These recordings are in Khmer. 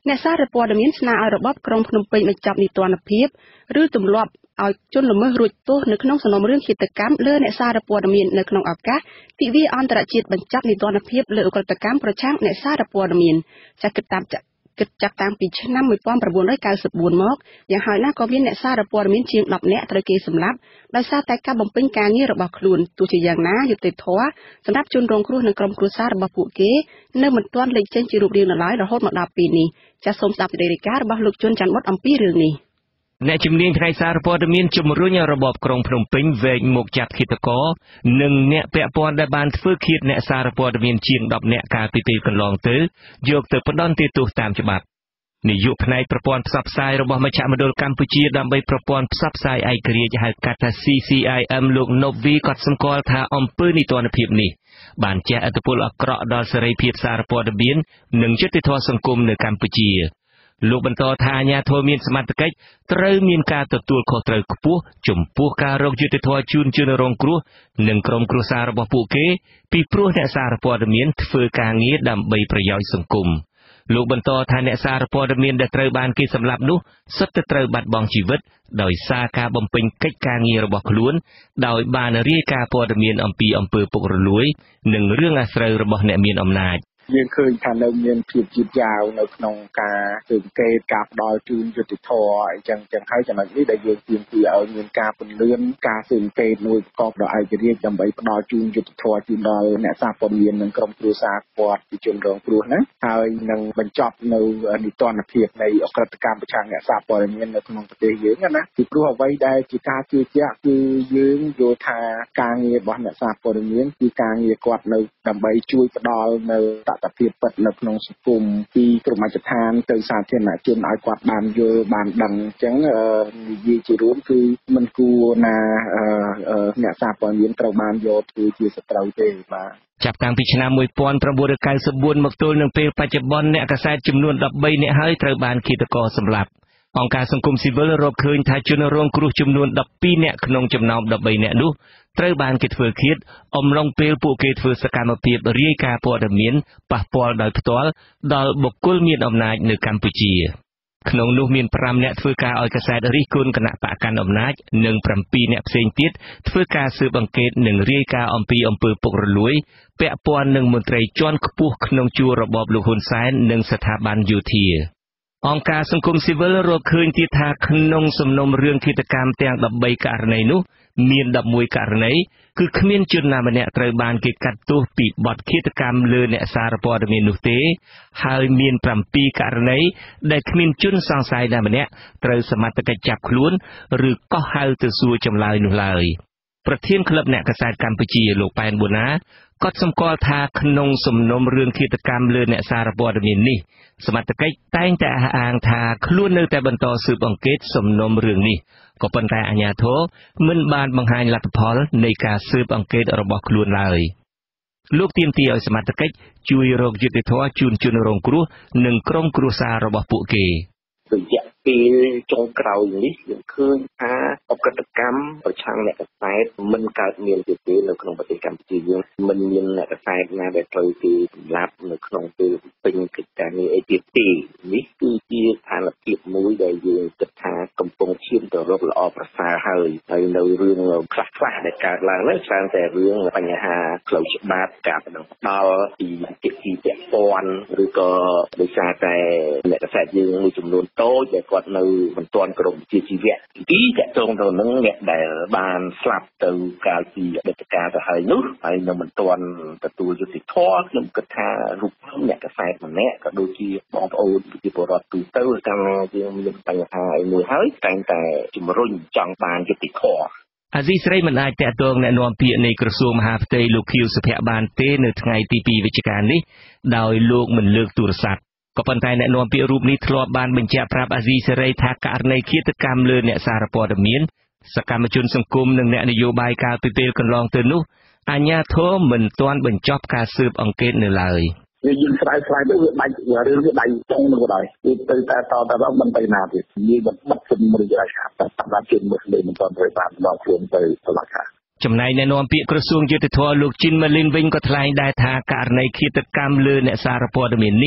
អ្នកសារព័ត៌មានស្នើឲ្យរបបក្រុងភ្នំពេញបញ្ចប់នីតិរដ្ឋភាពឬទម្លាប់ឲ្យជនល្មើសរួចទោសនៅក្នុងសំណុំរឿងឃាតកម្មលើអ្នកសារព័ត៌មាននៅក្នុងឱកាសទិវាអន្តរជាតិបញ្ចប់នីតិរដ្ឋភាពលើឧក្រិដ្ឋកម្មប្រឆាំងអ្នកសារព័ត៌មានចាស់គិតចាប់តាំងពីឆ្នាំ1994មកយ៉ាងហោចណាស់ក៏មានអ្នកសារព័ត៌មានជាង10នាក់ត្រូវគេសម្លាប់ដោយសារតែការបំពេញការងាររបស់ខ្លួនទោះជាយ៉ាងណាយុត្តិធម៌សម្រាប់ជនរងគ្រោះនិងក្រុមគ្រួសាររបស់ពួកគេនៅមិនទាន់លេចចេញជារូបរាងនៅឡើយរហូតមកដល់ពេលនេះចាសសូមស្ដាប់សេចក្តីរាយការណ៍របស់លោកជួនច័ន្ទបុតអំពីរឿងនេះអ្នកជំនាញផ្នែកសារព័ត៌មានជំរុញឲ្យរបបក្រុងភ្នំពេញវែកមុខចាប់ឃាតករនិងអ្នកពាក់ព័ន្ធដែលបានធ្វើឃាតអ្នកសារព័ត៌មានជាង10នាក់កាលពីពេលកន្លងទៅយកទៅផ្ដន្ទាទោសតាមច្បាប់នាយកផ្នែកប្រព័ន្ធផ្សព្វផ្សាយរបស់មជ្ឈមណ្ឌលកម្ពុជាដើម្បីប្រព័ន្ធផ្សព្វផ្សាយឯករាជ្យហៅកាត់ថា CCIM លោក Novi ក៏សម្គាល់ថាអំពើនីតិរដ្ឋភាពនេះបានជះឥទ្ធិពលអាក្រក់ដល់សេរីភាពសារព័ត៌មាននិងយុត្តិធម៌សង្គមនៅកម្ពុជាលោកបន្តថាអាជ្ញាធរមានសមត្ថកិច្ចត្រូវមានការទទួលខុសត្រូវខ្ពស់ចំពោះការរកយុត្តិធម៌ជូនជនរងគ្រោះនិងក្រុមគ្រួសាររបស់ពួកគេពីព្រោះអ្នកសារព័ត៌មានធ្វើការងារដើម្បីប្រយោជន៍សង្គមលោកបន្តថាអ្នកសារព័ត៌មានដែលត្រូវបានគេសម្លាប់នោះសុទ្ធតែត្រូវបាត់បង់ជីវិតដោយសារការបំពេញកិច្ចការងាររបស់ខ្លួនដោយបានរាយការណ៍ព័ត៌មានអំពីអំពើពុករលួយនិងរឿងអាស្រូវរបស់អ្នកមានអំណាចយើងឃើញថានៅមានភាពយឺតយ៉ាវនៅក្នុងការស៊ើបអង្កេតការផ្ដល់ជូនយុត្តិធម៌អីចឹងហើយចំណុចនេះដែលយើងទាមទារឲ្យមានការពន្លឿនការស៊ើបអង្កេតមួយប្រកបដោយឯករាជ្យដើម្បីផ្ដល់ជូនយុត្តិធម៌ជូនដល់អ្នកសារព័ត៌មាននិងក្រុមគ្រួសារគាត់ជាជនរងគ្រោះណាហើយនឹងបញ្ចប់នៅនីតិរដ្ឋភាពនៃអក្រិតកម្មប្រឆាំងអ្នកសារព័ត៌មាននៅក្នុងប្រទេសយើងណាពីព្រោះអ្វីដែលជាការជឿជាក់គឺយើងយល់ថាការងាររបស់អ្នកសារព័ត៌មានគឺការងារគាត់នៅដើម្បីជួយផ្ដល់នៅតថភាពពិតនៅក្នុងសង្គមពីក្រុមមជ្ឈដ្ឋានទៅសាធារណជនឲ្យគាត់បានយល់បានដឹងអញ្ចឹងនិយាយជារួមគឺមិនគួរណាអ្នកសារព័ត៌មានត្រូវបានយកធ្វើជាសត្រូវទេបាទចាប់តាំងពីឆ្នាំ1994មកទល់នឹងពេលបច្ចុប្បន្នអ្នកកាសែតចំនួន13នាក់ហើយត្រូវបានឃាតករសម្លាប់អង្គការសង្គមស៊ីវិលរកឃើញថាជនរងគ្រោះចំនួន12នាក់ក្នុងចំណោម13នាក់នោះត្រូវបានគេធ្វើឃាតអំឡុងពេលពួកគេធ្វើសកម្មភាពរាយការណ៍ព័ត៌មានប៉ះពាល់ដោយផ្ទាល់ដល់បុគ្គលមានអំណាចនៅកម្ពុជាក្នុងនោះមាន5នាក់ធ្វើការឲ្យកាសែតរិះគន់គណៈបកកាន់អំណាចនិង7នាក់ផ្សេងទៀតធ្វើការស៊ើបអង្កេតនិងរាយការណ៍អំពីអំពើពុករលួយពាក់ព័ន្ធនឹងមន្ត្រីជាន់ខ្ពស់ក្នុងជួររបបលោកហ៊ុនសែននិងស្ថាប័នយោធាអង្គការសង្គមស៊ីវិលរកឃើញទៀតថាក្នុងសំណុំរឿងឃាតកម្មទាំង13ករណីនោះមាន11ករណីគឺគ្មានជនណាម្នាក់ត្រូវបានគេកាត់ទោសពីបទឃាតកម្មលើអ្នកសារព័ត៌មាននោះទេហើយមាន7ករណីដែលគ្មានជនសង្ស័យណាម្នាក់ត្រូវសមត្ថកិច្ចចាប់ខ្លួនឬកោះហៅទៅសួរចម្លើយនោះឡើយប្រធានក្លឹបអ្នកកាសែតកម្ពុជាលោកប៉ែនបូណាក៏សម្គាល់ថាក្នុងសំណុំរឿងឃាតកម្មលើអ្នកសារព័ត៌មាននេះសមត្ថកិច្ចតែងតែអះអាងថាខ្លួននៅតែបន្តស៊ើបអង្កេតសំណុំរឿងនេះក៏ប៉ុន្តែអាជ្ញាធរមិនបានបង្ហាញលទ្ធផលនៃការស៊ើបអង្កេតរបស់ខ្លួនឡើយលោកទាមទារឲ្យសមត្ថកិច្ចជួយរកយុត្តិធម៌ជូនជនរងគ្រោះនិងក្រុមគ្រួសាររបស់ពួកគេរយៈពេលចុងក្រោយនេះយើងឃើញថាអក្រិតកម្មប្រឆាំងអ្នកកាសែតមិនកើតមានទេនៅក្នុងប្រទេសកម្ពុជាយើងមិនមានអ្នកកាសែតណាដែលត្រូវគេសម្លាប់នៅក្នុងពេលពេញកិច្ចការងារអីទៀតទេនេះគឺជាស្ថានភាពមួយដែលយើងគិតថាកំពុងឈានទៅរកល្អប្រសើរហើយនៅរឿងខ្លះដែលកើតឡើងនេះច្រើនតែរឿងបញ្ហាផ្លូវច្បាប់ការបណ្ដឹងផ្ដល់ពីភាគីពាក់ព័ន្ធឬក៏ដោយសារតែអ្នកកាសែតយើងមួយចំនួនតូចដែលគាត់នៅមិនទាន់គ្រប់ជាជីវៈទីតកតងទៅនឹងអ្នកដែលបានស្លាប់ទៅកាលពីអតីតកាលទៅហើយនោះហើយនៅមិនទាន់ទទួលយុត្តិធម៌ខ្ញុំគិតថារូបភាពអ្នកកាសែតម្នាក់ក៏ដូចជាបងប្អូនប្រជាពលរដ្ឋទូទៅតាមយើងមានបញ្ហាអីមួយហើយតែងតែជំរុញចង់បានយុត្តិធម៌អាស៊ីសេរីមិនអាចតាក់ទងអ្នកនាំពាក្យនៃក្រសួងមហាផ្ទៃលោកខៀវសុភ័ក្របានទេនៅថ្ងៃទី2វិច្ឆិកានេះដោយលោកមិនលើកទូរស័ព្ទក៏ប៉ុន្តែអ្នកនាំពាក្យរូបនេះធ្លាប់បានបញ្ជាក់ប្រាប់អាស៊ីសេរីថាករណីឃាតកម្មលើអ្នកសារព័ត៌មានសកម្មជនសង្គមនិងអ្នកនយោបាយកាលពីពេលកន្លងទៅនោះអាជ្ញាធរមិនទាន់បញ្ចប់ការស៊ើបអង្កេតនៅឡើយយើងស្រាវទៅវាដាច់រឿងវាដៃចុងនោះដែរវាទៅតែតមិនទៅណាទៀតយើងបិទជំនុំរាជការតែតាមជនមួយលេមិនទាន់ត្រូវបានដល់ខ្លួនទៅតុលាការចំណែកអ្នកនាំពាក្យក្រសួងយុតិធធម៌លោកជីនម៉ាលីនវិញក៏ថ្លែងដែរថាករណីឃាតកម្មលើអ្នកសារព័ត៌មាននេះ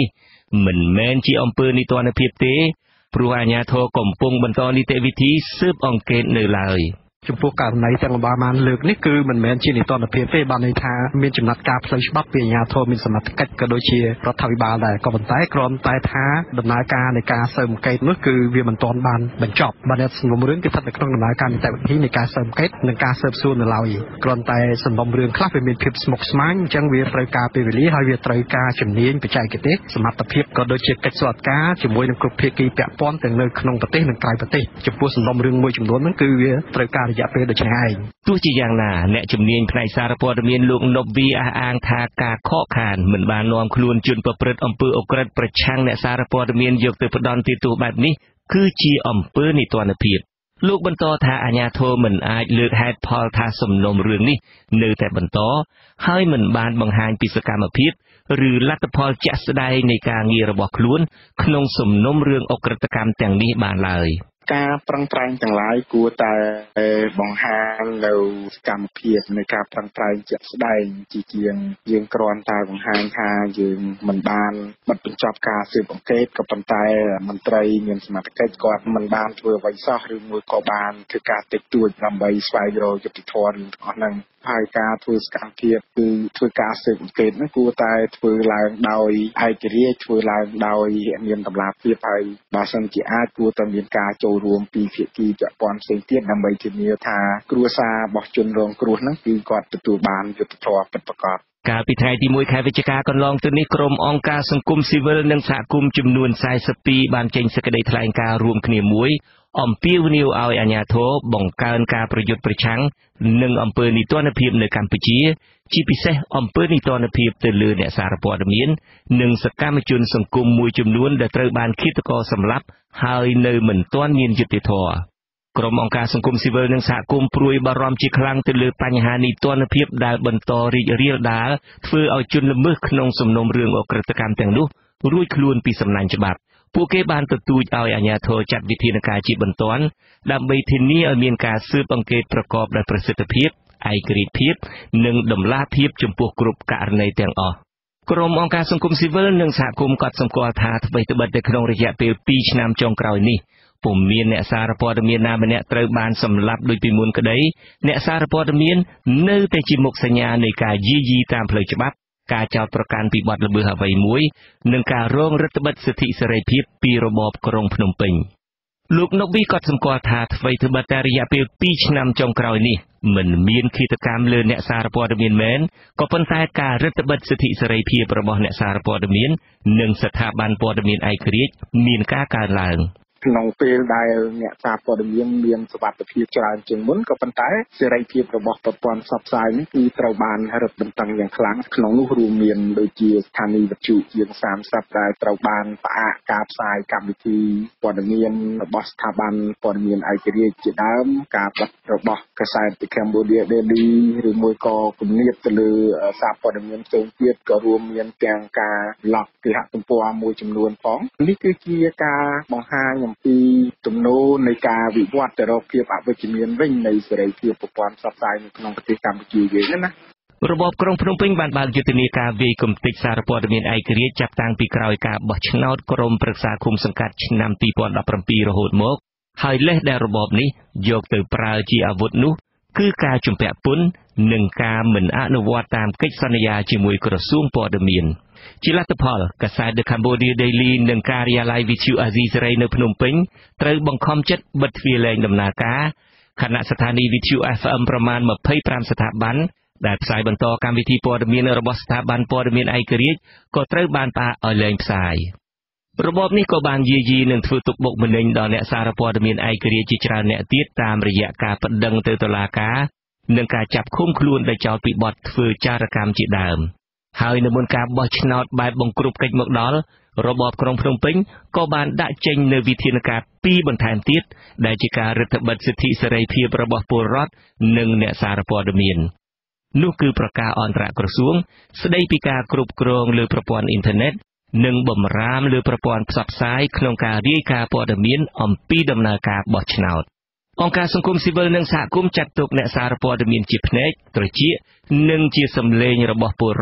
មិនមែនជាអំពើនីតិរដ្ឋភាពទេព្រោះអាជ្ញាធរកំពុងបន្តនីតិវិធីស៊ើបអង្កេតនៅឡើយចំពោះករណីទាំងបានលើកនេះគឺមិនមែនជានីតិរដ្ឋភាពទេបានន័យថាមានចំណាត់ការផ្លូវច្បាប់ពីអាជ្ញាធរមានសមត្ថកិច្ចក៏ដូចជារដ្ឋាភិបាលដែរក៏ប៉ុន្តែគ្រាន់តែថាដំណើរការនៃការស៊ើបអង្កេតនោះគឺវាមិនទាន់បានបញ្ចប់បាទអ្នកសំណុំរឿងគឺស្ថិតនៅក្នុងដំណើរការនីតិវិធីនៃការស៊ើបអង្កេតនិងការស៊ើបសួរនៅឡើយគ្រាន់តែសំណុំរឿងខ្លះវាមានភាពស្មុគស្មាញអញ្ចឹងវាត្រូវការពេលវេលាហើយវាត្រូវការជំនាញបច្ចេកទេសសមត្ថភាពក៏ដូចជាកិច្ចសហការជាមួយនឹងគ្រប់ភាគីពាក់ព័ន្ធទាំងនៅក្នុងប្រទេសនិងក្រៅប្រទេសចំពោះសំណុំរឿងមួយចំនួនហ្នឹងគឺវាត្រូវការរយៈពេលដូចនេះឯងទោះជាយ៉ាងណាអ្នកជំនាញផ្នែកសារព័ត៌មានលោកណប់វីអះអាងថាការខកខានមិនបាននាំខ្លួនជនប្រព្រឹត្តអំពើឧក្រិដ្ឋប្រឆាំងអ្នកសារព័ត៌មានយកទៅផ្ដន់ទោសបែបនេះគឺជាអំពើនីតិរដ្ឋភាពលោកបន្តថាអាជ្ញាធរមិនអាចលើកហេតុផលថាសំណុំរឿងនេះនៅតែបន្តហើយមិនបានបង្ហាញពីសកម្មភាពឬលទ្ធផលជាក់ស្ដែងនៃការងាររបស់ខ្លួនក្នុងសំណុំរឿងឧក្រិដ្ឋកម្មទាំងនេះបានឡើយការប្រឹងប្រែងទាំងឡាយគួរតែបង្ហាញនៅសកម្មភាពនៃការប្រឹងប្រែងជាក់ស្ដែងជាជាងយើងគ្រាន់តែបង្ហាញថាយើងមិនបានបិទបញ្ចប់ការស៊ើបអង្កេតក៏ប៉ុន្តែមន្ត្រីមានសមត្ថកិច្ចគាត់មិនបានធ្វើអ្វីសោះឬមួយក៏បានធ្វើការតិចតួចដើម្បីស្វែងរកយុត្តិធម៌ទាំងអស់ហ្នឹងហើយការធ្វើសកម្មភាពគឺធ្វើការស៊ើបអង្កេតហ្នឹងគួរតែធ្វើឡើងដោយឯករាជ្យធ្វើឡើងដោយមានតម្លាភាពហើយបើសិនជាអាចគួរតែមានការចូលរួមពីភាគីពាក់ព័ន្ធផ្សេងទៀតដើម្បីធានាថាគ្រួសាររបស់ជនរងគ្រោះហ្នឹងគឺគាត់ទទួលបានយុត្តិធម៌ពិតប្រាកដកាលពីថ្ងៃទី1ខែវិច្ឆិកាកន្លងទៅនេះក្រុមអង្គការសង្គមស៊ីវិលនិងសហគមន៍ចំនួន42បានចេញសេចក្តីថ្លែងការណ៍រួមគ្នាមួយអំពាវនាវឲ្យអាជ្ញាធរបង្កើនការប្រយុទ្ធប្រឆាំងនឹងអំពើនីតិរដ្ឋភាពនៅកម្ពុជាជាពិសេសអំពើនីតិរដ្ឋភាពទៅលើអ្នកសារព័ត៌មាននិងសកម្មជនសង្គមមួយចំនួនដែលត្រូវបានឃាតករសម្លាប់ហើយនៅមិនទាន់មានយុត្តិធម៌ក្រុមអង្គការសង្គមស៊ីវិលនិងសហគមន៍ព្រួយបារម្ភជាខ្លាំងទៅលើបញ្ហានីតិរដ្ឋភាពដែលបន្តរីករាលដាលធ្វើឲ្យជនល្មើសក្នុងសំណុំរឿងឧក្រិដ្ឋកម្មទាំងនោះរួចខ្លួនពីសំណាញ់ច្បាប់ពួកគេបានទទូចឲ្យអាជ្ញាធរចាត់វិធានការជាបន្ទាន់ដើម្បីធានាឲ្យមានការស៊ើបអង្កេតប្រកបដោយប្រសិទ្ធភាពឯករាជ្យភាពនិងតម្លាភាពចំពោះគ្រប់ករណីទាំងអស់ក្រុមអង្គការសង្គមស៊ីវិលនិងសហគមន៍ក៏សម្គាល់ថាថ្មីត្បិតតែក្នុងរយៈពេល2ឆ្នាំចុងក្រោយនេះពុំមានអ្នកសារព័ត៌មានណាម្នាក់ត្រូវបានសម្លាប់ដោយពីមុនក្តីអ្នកសារព័ត៌មាននៅតែជាមុខសញ្ញានៃការយាយីតាមផ្លូវច្បាប់ការចោទប្រកាន់ពីបទល្មើសអ្វីមួយនិងការរងរដ្ឋបិទសិទ្ធិសេរីភាពពីរបបក្រុងភ្នំពេញលោកណូវីក៏សម្គាល់ថាថ្មីត្បិតតែរយៈពេល2ឆ្នាំចុងក្រោយនេះមិនមានឃាតកម្មលើអ្នកសារព័ត៌មានមែនក៏ប៉ុន្តែការរដ្ឋបិទសិទ្ធិសេរីភាពរបស់អ្នកសារព័ត៌មាននិងស្ថាប័នព័ត៌មានឯករាជ្យមានការកើនឡើងក្នុងពេលដែលអ្នកសារព័ត៌មានមានសុវត្ថិភាពច្រើនជាងមុនក៏ប៉ុន្តែសេរីភាពរបស់ប្រព័ន្ធផ្សព្វផ្សាយនេះគឺត្រូវបានរឹតបន្តឹងយ៉ាងខ្លាំងក្នុងនោះរួមមានដូចជាស្ថានីយវិទ្យុជាង30ដែលត្រូវបានផ្អាកការផ្សាយកម្មវិធីព័ត៌មានរបស់ស្ថាប័នព័ត៌មានឯករាជ្យជាដើមការបិទរបស់កាសែត The Cambodia Daily ឬមួយក៏គំនាបទៅលើសារព័ត៌មានផ្សេងទៀតក៏រួមមានទាំងការឡុកគេហទំព័រមួយចំនួនផងនេះគឺជាការបង្ហាញពីទំនោរនៃការវិវត្តទៅរកភាពអវិជ្ជមានវិញនៃសេរីភាពប្រព័ន្ធផ្សព្វផ្សាយនៅក្នុងប្រទេសកម្ពុជាយើងណារបបក្រុងភ្នំពេញបានបើកយុទ្ធនាការវាយគំទេចសារព័ត៌មានឯករាជ្យចាប់តាំងពីក្រោយការបោះឆ្នោតក្រុមប្រឹក្សាឃុំសង្កាត់ឆ្នាំ2017រហូតមកហើយលេសដែលរបបនេះយកទៅប្រើជាអាវុធនោះគឺការជំពាក់ពន្ធនិងការមិនអនុវត្តតាមកិច្ចសន្យាជាមួយក្រសួងព័ត៌មានជាលទ្ធផលកាសែត The Cambodia Daily និងការិយាល័យវិទ្យុអាស៊ីសេរីនៅភ្នំពេញត្រូវបង្ខំចិត្តបិទទ្វារលែងដំណើរការខណៈស្ថានីយវិទ្យុ FM ប្រមាណ25ស្ថាប័នដែលផ្សាយបន្តកម្មវិធីព័ត៌មានរបស់ស្ថាប័នព័ត៌មានឯករាជ្យក៏ត្រូវបានផ្អាកឲ្យលែងផ្សាយរបបនេះក៏បានយាយីនឹងធ្វើទុកបុកម្នេញដល់អ្នកសារព័ត៌មានឯករាជ្យជាច្រើនអ្នកទៀតតាមរយៈការប្តឹងទៅតុលាការនិងការចាប់ឃុំខ្លួនដោយចោទពីបទធ្វើចារកម្មជាដើមហើយនៅមុនការបោះឆ្នោតបែបបង្ក្រប់កិច្ចមកដល់របបក្រុងភ្នំពេញក៏បានដាក់ចេញនូវវិធានការ2បន្ថែមទៀតដែលជាការរដ្ឋបិទសិទ្ធិសេរីភាពរបស់ពលរដ្ឋនិងអ្នកសារព័ត៌មាននោះគឺប្រកាសអន្តរក្រសួងស្ដីពីការគ្រប់គ្រងលើប្រព័ន្ធអ៊ីនធឺណិតនិងបម្រាមលើប្រព័ន្ធផ្សព្វផ្សាយក្នុងការរាយការណ៍ព័ត៌មានអំពីដំណើរការបោះឆ្នោតអង្គការសង្គមស៊ីវិលនិងសហគមន៍ចាត់ទុកអ្នកសារព័ត៌មានជាភ្នែកត្រចៀកនិងជាសម្លេងរបស់ពលរដ្ឋ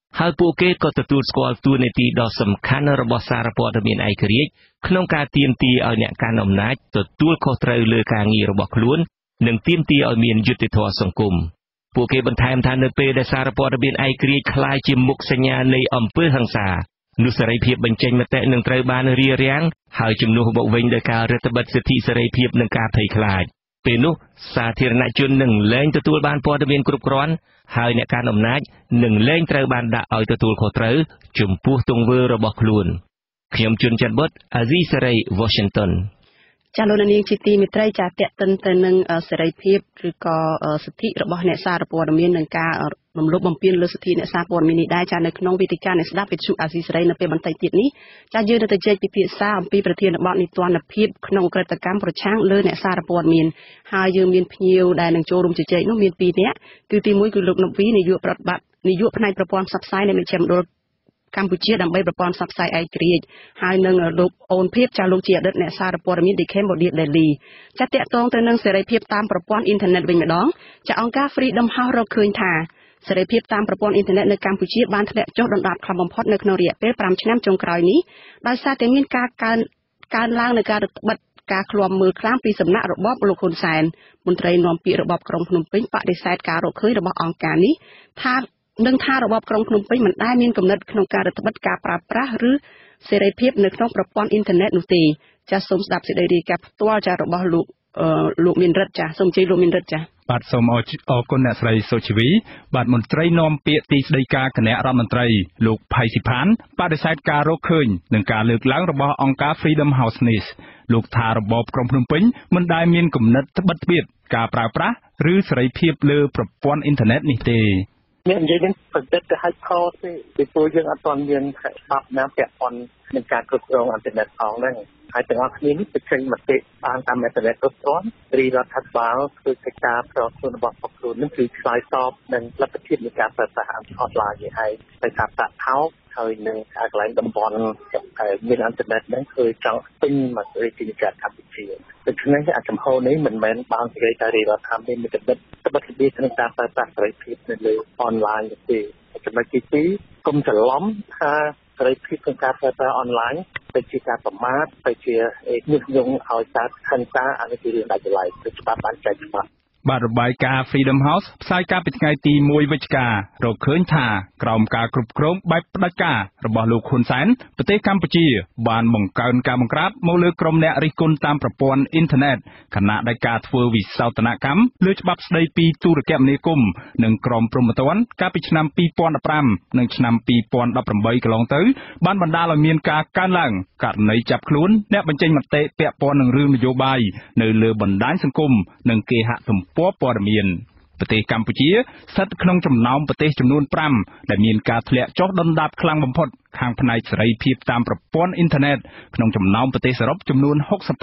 ហើយពួកគេក៏ទទួលស្គាល់ទួលនីតិដ៏សំខាន់របស់សារព័ត៌មានឯករាជ្យក្នុងការទាមទារឲ្យអ្នកកាន់អំណាចទទួលខុសត្រូវលើការងាររបស់ខ្លួននិងទាមទារឲ្យមានយុត្តិធម៌សង្គមពួកគេបន្ថែមថានៅពេលដែលសារព័ត៌មានឯករាជ្យក្លាយជាមុខសញ្ញានៃអំពើហិង្សានោះសេរីភាពបញ្ចេញមតិនឹងត្រូវបានរារាំងហើយជំនួសមកវិញដោយការរឹតបន្តឹងសិទ្ធិសេរីភាពនិងការភ័យខ្លាចពេលនោះសាធារណជននឹងលែងទទួលបានព័ត៌មានគ្រប់គ្រាន់ហើយអ្នកកាន់អំណាចនឹងលែងត្រូវបានដាក់ឲ្យទទួលខុសត្រូវចំពោះទង្វើរបស់ខ្លួនខ្ញុំជួនច័ន្ទបុត្រអាស៊ីសេរី Washington ចាលោកនាងជាទីមេត្រីចាតេតិនទៅនឹងសេរីភាពឬក៏សិទ្ធិរបស់អ្នកសារព័ត៌មាននិងការរំលោភបំពានលើសិទ្ធិអ្នកសារព័ត៌មាននេះដែរចានៅក្នុងវេទិកាអ្នកស្ដាប់វិទ្យុអាស៊ីសេរីនៅពេលបន្តិចទៀតនេះចាយើងនឹងទៅជែកពិភាក្សាអំពីប្រធានបទនីតិរដ្ឋភាពក្នុងក្រិតកម្មប្រឆាំងលើអ្នកសារព័ត៌មានហើយយើងមានភ្ញៀវដែលនឹងចូលរួមជជែកនោះមាន2នាក់គឺទី1គឺលោកណូវីនាយកប្រតិបត្តិនាយកផ្នែកប្រព័ន្ធផ្សព្វផ្សាយនៃមជ្ឈមណ្ឌលកម្ពុជាដើម្បីប្រព័ន្ធផ្សព្វផ្សាយឯករាជ្យហើយនឹងលោកអូនភៀបចាលោកជាអតីតអ្នកសារព័ត៌មាន The Cambodia Daily ចាតកតងទៅនឹងសេរីភាពតាមប្រព័ន្ធអ៊ីនធឺណិតវិញម្ដងចាអង្គការ Freedom House រកឃើញថាសេរីភាពតាមប្រព័ន្ធអ៊ីនធឺណិតនៅកម្ពុជាបានធ្លាក់ចុះដុនដាបខ្លាំងបំផុតនៅក្នុងរយៈពេល5ឆ្នាំចុងក្រោយនេះដោយសារតែមានការកើនឡើងនៃការរឹតបន្តឹងការឃ្លាំមើលខ្លាំងពីសំណាក់របបលោកហ៊ុនសែនមន្ត្រីនាំពាក្យរបបក្រុងភ្នំពេញបដិសេធការរកឃើញរបស់អង្គការនេះថារបបក្រុងភ្នំពេញមិនដែលមានគំនិតក្នុងការរដ្ឋបិទការប្រើប្រាស់ឬសេរីភាពនៅក្នុងប្រព័ន្ធអ៊ីនធឺណិតនោះទេចាសសូមស្ដាប់សេចក្តីរាយការណ៍ផ្ទាល់ចារបស់លោកមានរិទ្ធចាសូមជ័យលោកមានរិទ្ធចាបាទសូមអរគុណអ្នកស្រីសុជីវីបាទមន្ត្រីនាំពាក្យទីស្តីការគណៈរដ្ឋមន្ត្រីលោកផៃស៊ីផានបដិសេធការរកឃើញនឹងការលើកឡើងរបស់អង្គការ Freedom House នេះលោកថារបបក្រុងភ្នំពេញមិនដែលមានគំនិតត្បិតត្បៀតការប្រើប្រាស់ឬសេរីភាពលើប្រព័ន្ធអ៊ីនធឺណិតនេះទេមាននិយាយនឹងប្រតិទទៅឲ្យខុសទេពីព្រោះយើងអត់ទាន់មានច្បាប់ណាពាក់ព័ន្ធនឹងការគ្រប់គ្រងអ៊ីនធឺណិតផងហ្នឹងហើយទាំងអស់គ្នានេះទៅចេញមតិបានតាមអ៊ីនធឺណិតគ្រប់គ្រាន់រីរដ្ឋាភិបាលធ្វើកិច្ចការប្រតិបត្តិរបស់ពួកខ្លួននឹងគឺឆ្លើយតបនឹងលទ្ធភាពនៃការប្រើប្រាស់អនឡាញនេះហើយដោយការប្រាក់ថោកហើយនឹងកន្លែងតំបន់មានអ៊ីនធឺណិតហ្នឹងគឺចង់ពេញមករាជធានីកម្ពុជាដូច្នេះអាចំហនេះមិនមែនបាននិយាយថារដ្ឋាភិបាលមានគំនិតត្បិតត្បៀតក្នុងការប្រើប្រាស់សេរីភាពនៅលើអនឡាញទេចំណុចទី2កុំច្រឡំថាសេរីភាពក្នុងការប្រើប្រាស់អនឡាញទៅជាការប្រមាថទៅជាញុះញង់ឲ្យការខន្តាអានេះជារឿងដាច់ដライទៅច្បាប់បានចែកច្បាប់បាទរបាយការណ៍ Freedom House ផ្សាយកាលពីថ្ងៃទី1វិច្ឆិការកឃើញថាក្រោមការគ្រប់គ្រងបែបផ្ដាច់ការរបស់លោកហ៊ុនសែនប្រទេសកម្ពុជាបានបង្កើនការបង្ក្រាបមកលើក្រុមអ្នករិះគន់តាមប្រព័ន្ធអ៊ីនធឺណិតខណៈដែលការធ្វើវិសោធនកម្មលើច្បាប់ស្តីពីទូរគមនាគមន៍និងក្រមព្រហ្មទណ្ឌកាលពីឆ្នាំ2015និងឆ្នាំ2018កន្លងទៅបានបណ្ដាលឲ្យមានការកើនឡើងករណីចាប់ខ្លួនអ្នកបញ្ចេញមតិពាក់ព័ន្ធនឹងរឿងនយោបាយនៅលើបណ្ដាញសង្គមនិងគេហទំព័រព័ត៌មានប្រទេសកម្ពុជាស្ថិតក្នុងចំណោមប្រទេសចំនួន5ដែលមានការធ្លាក់ចុះដុនដាបខ្លាំងបំផុតខាងផ្នែកសេរីភាពតាមប្រព័ន្ធអ៊ីនធឺណិតក្នុងចំណោមប្រទេសសរុបចំនួន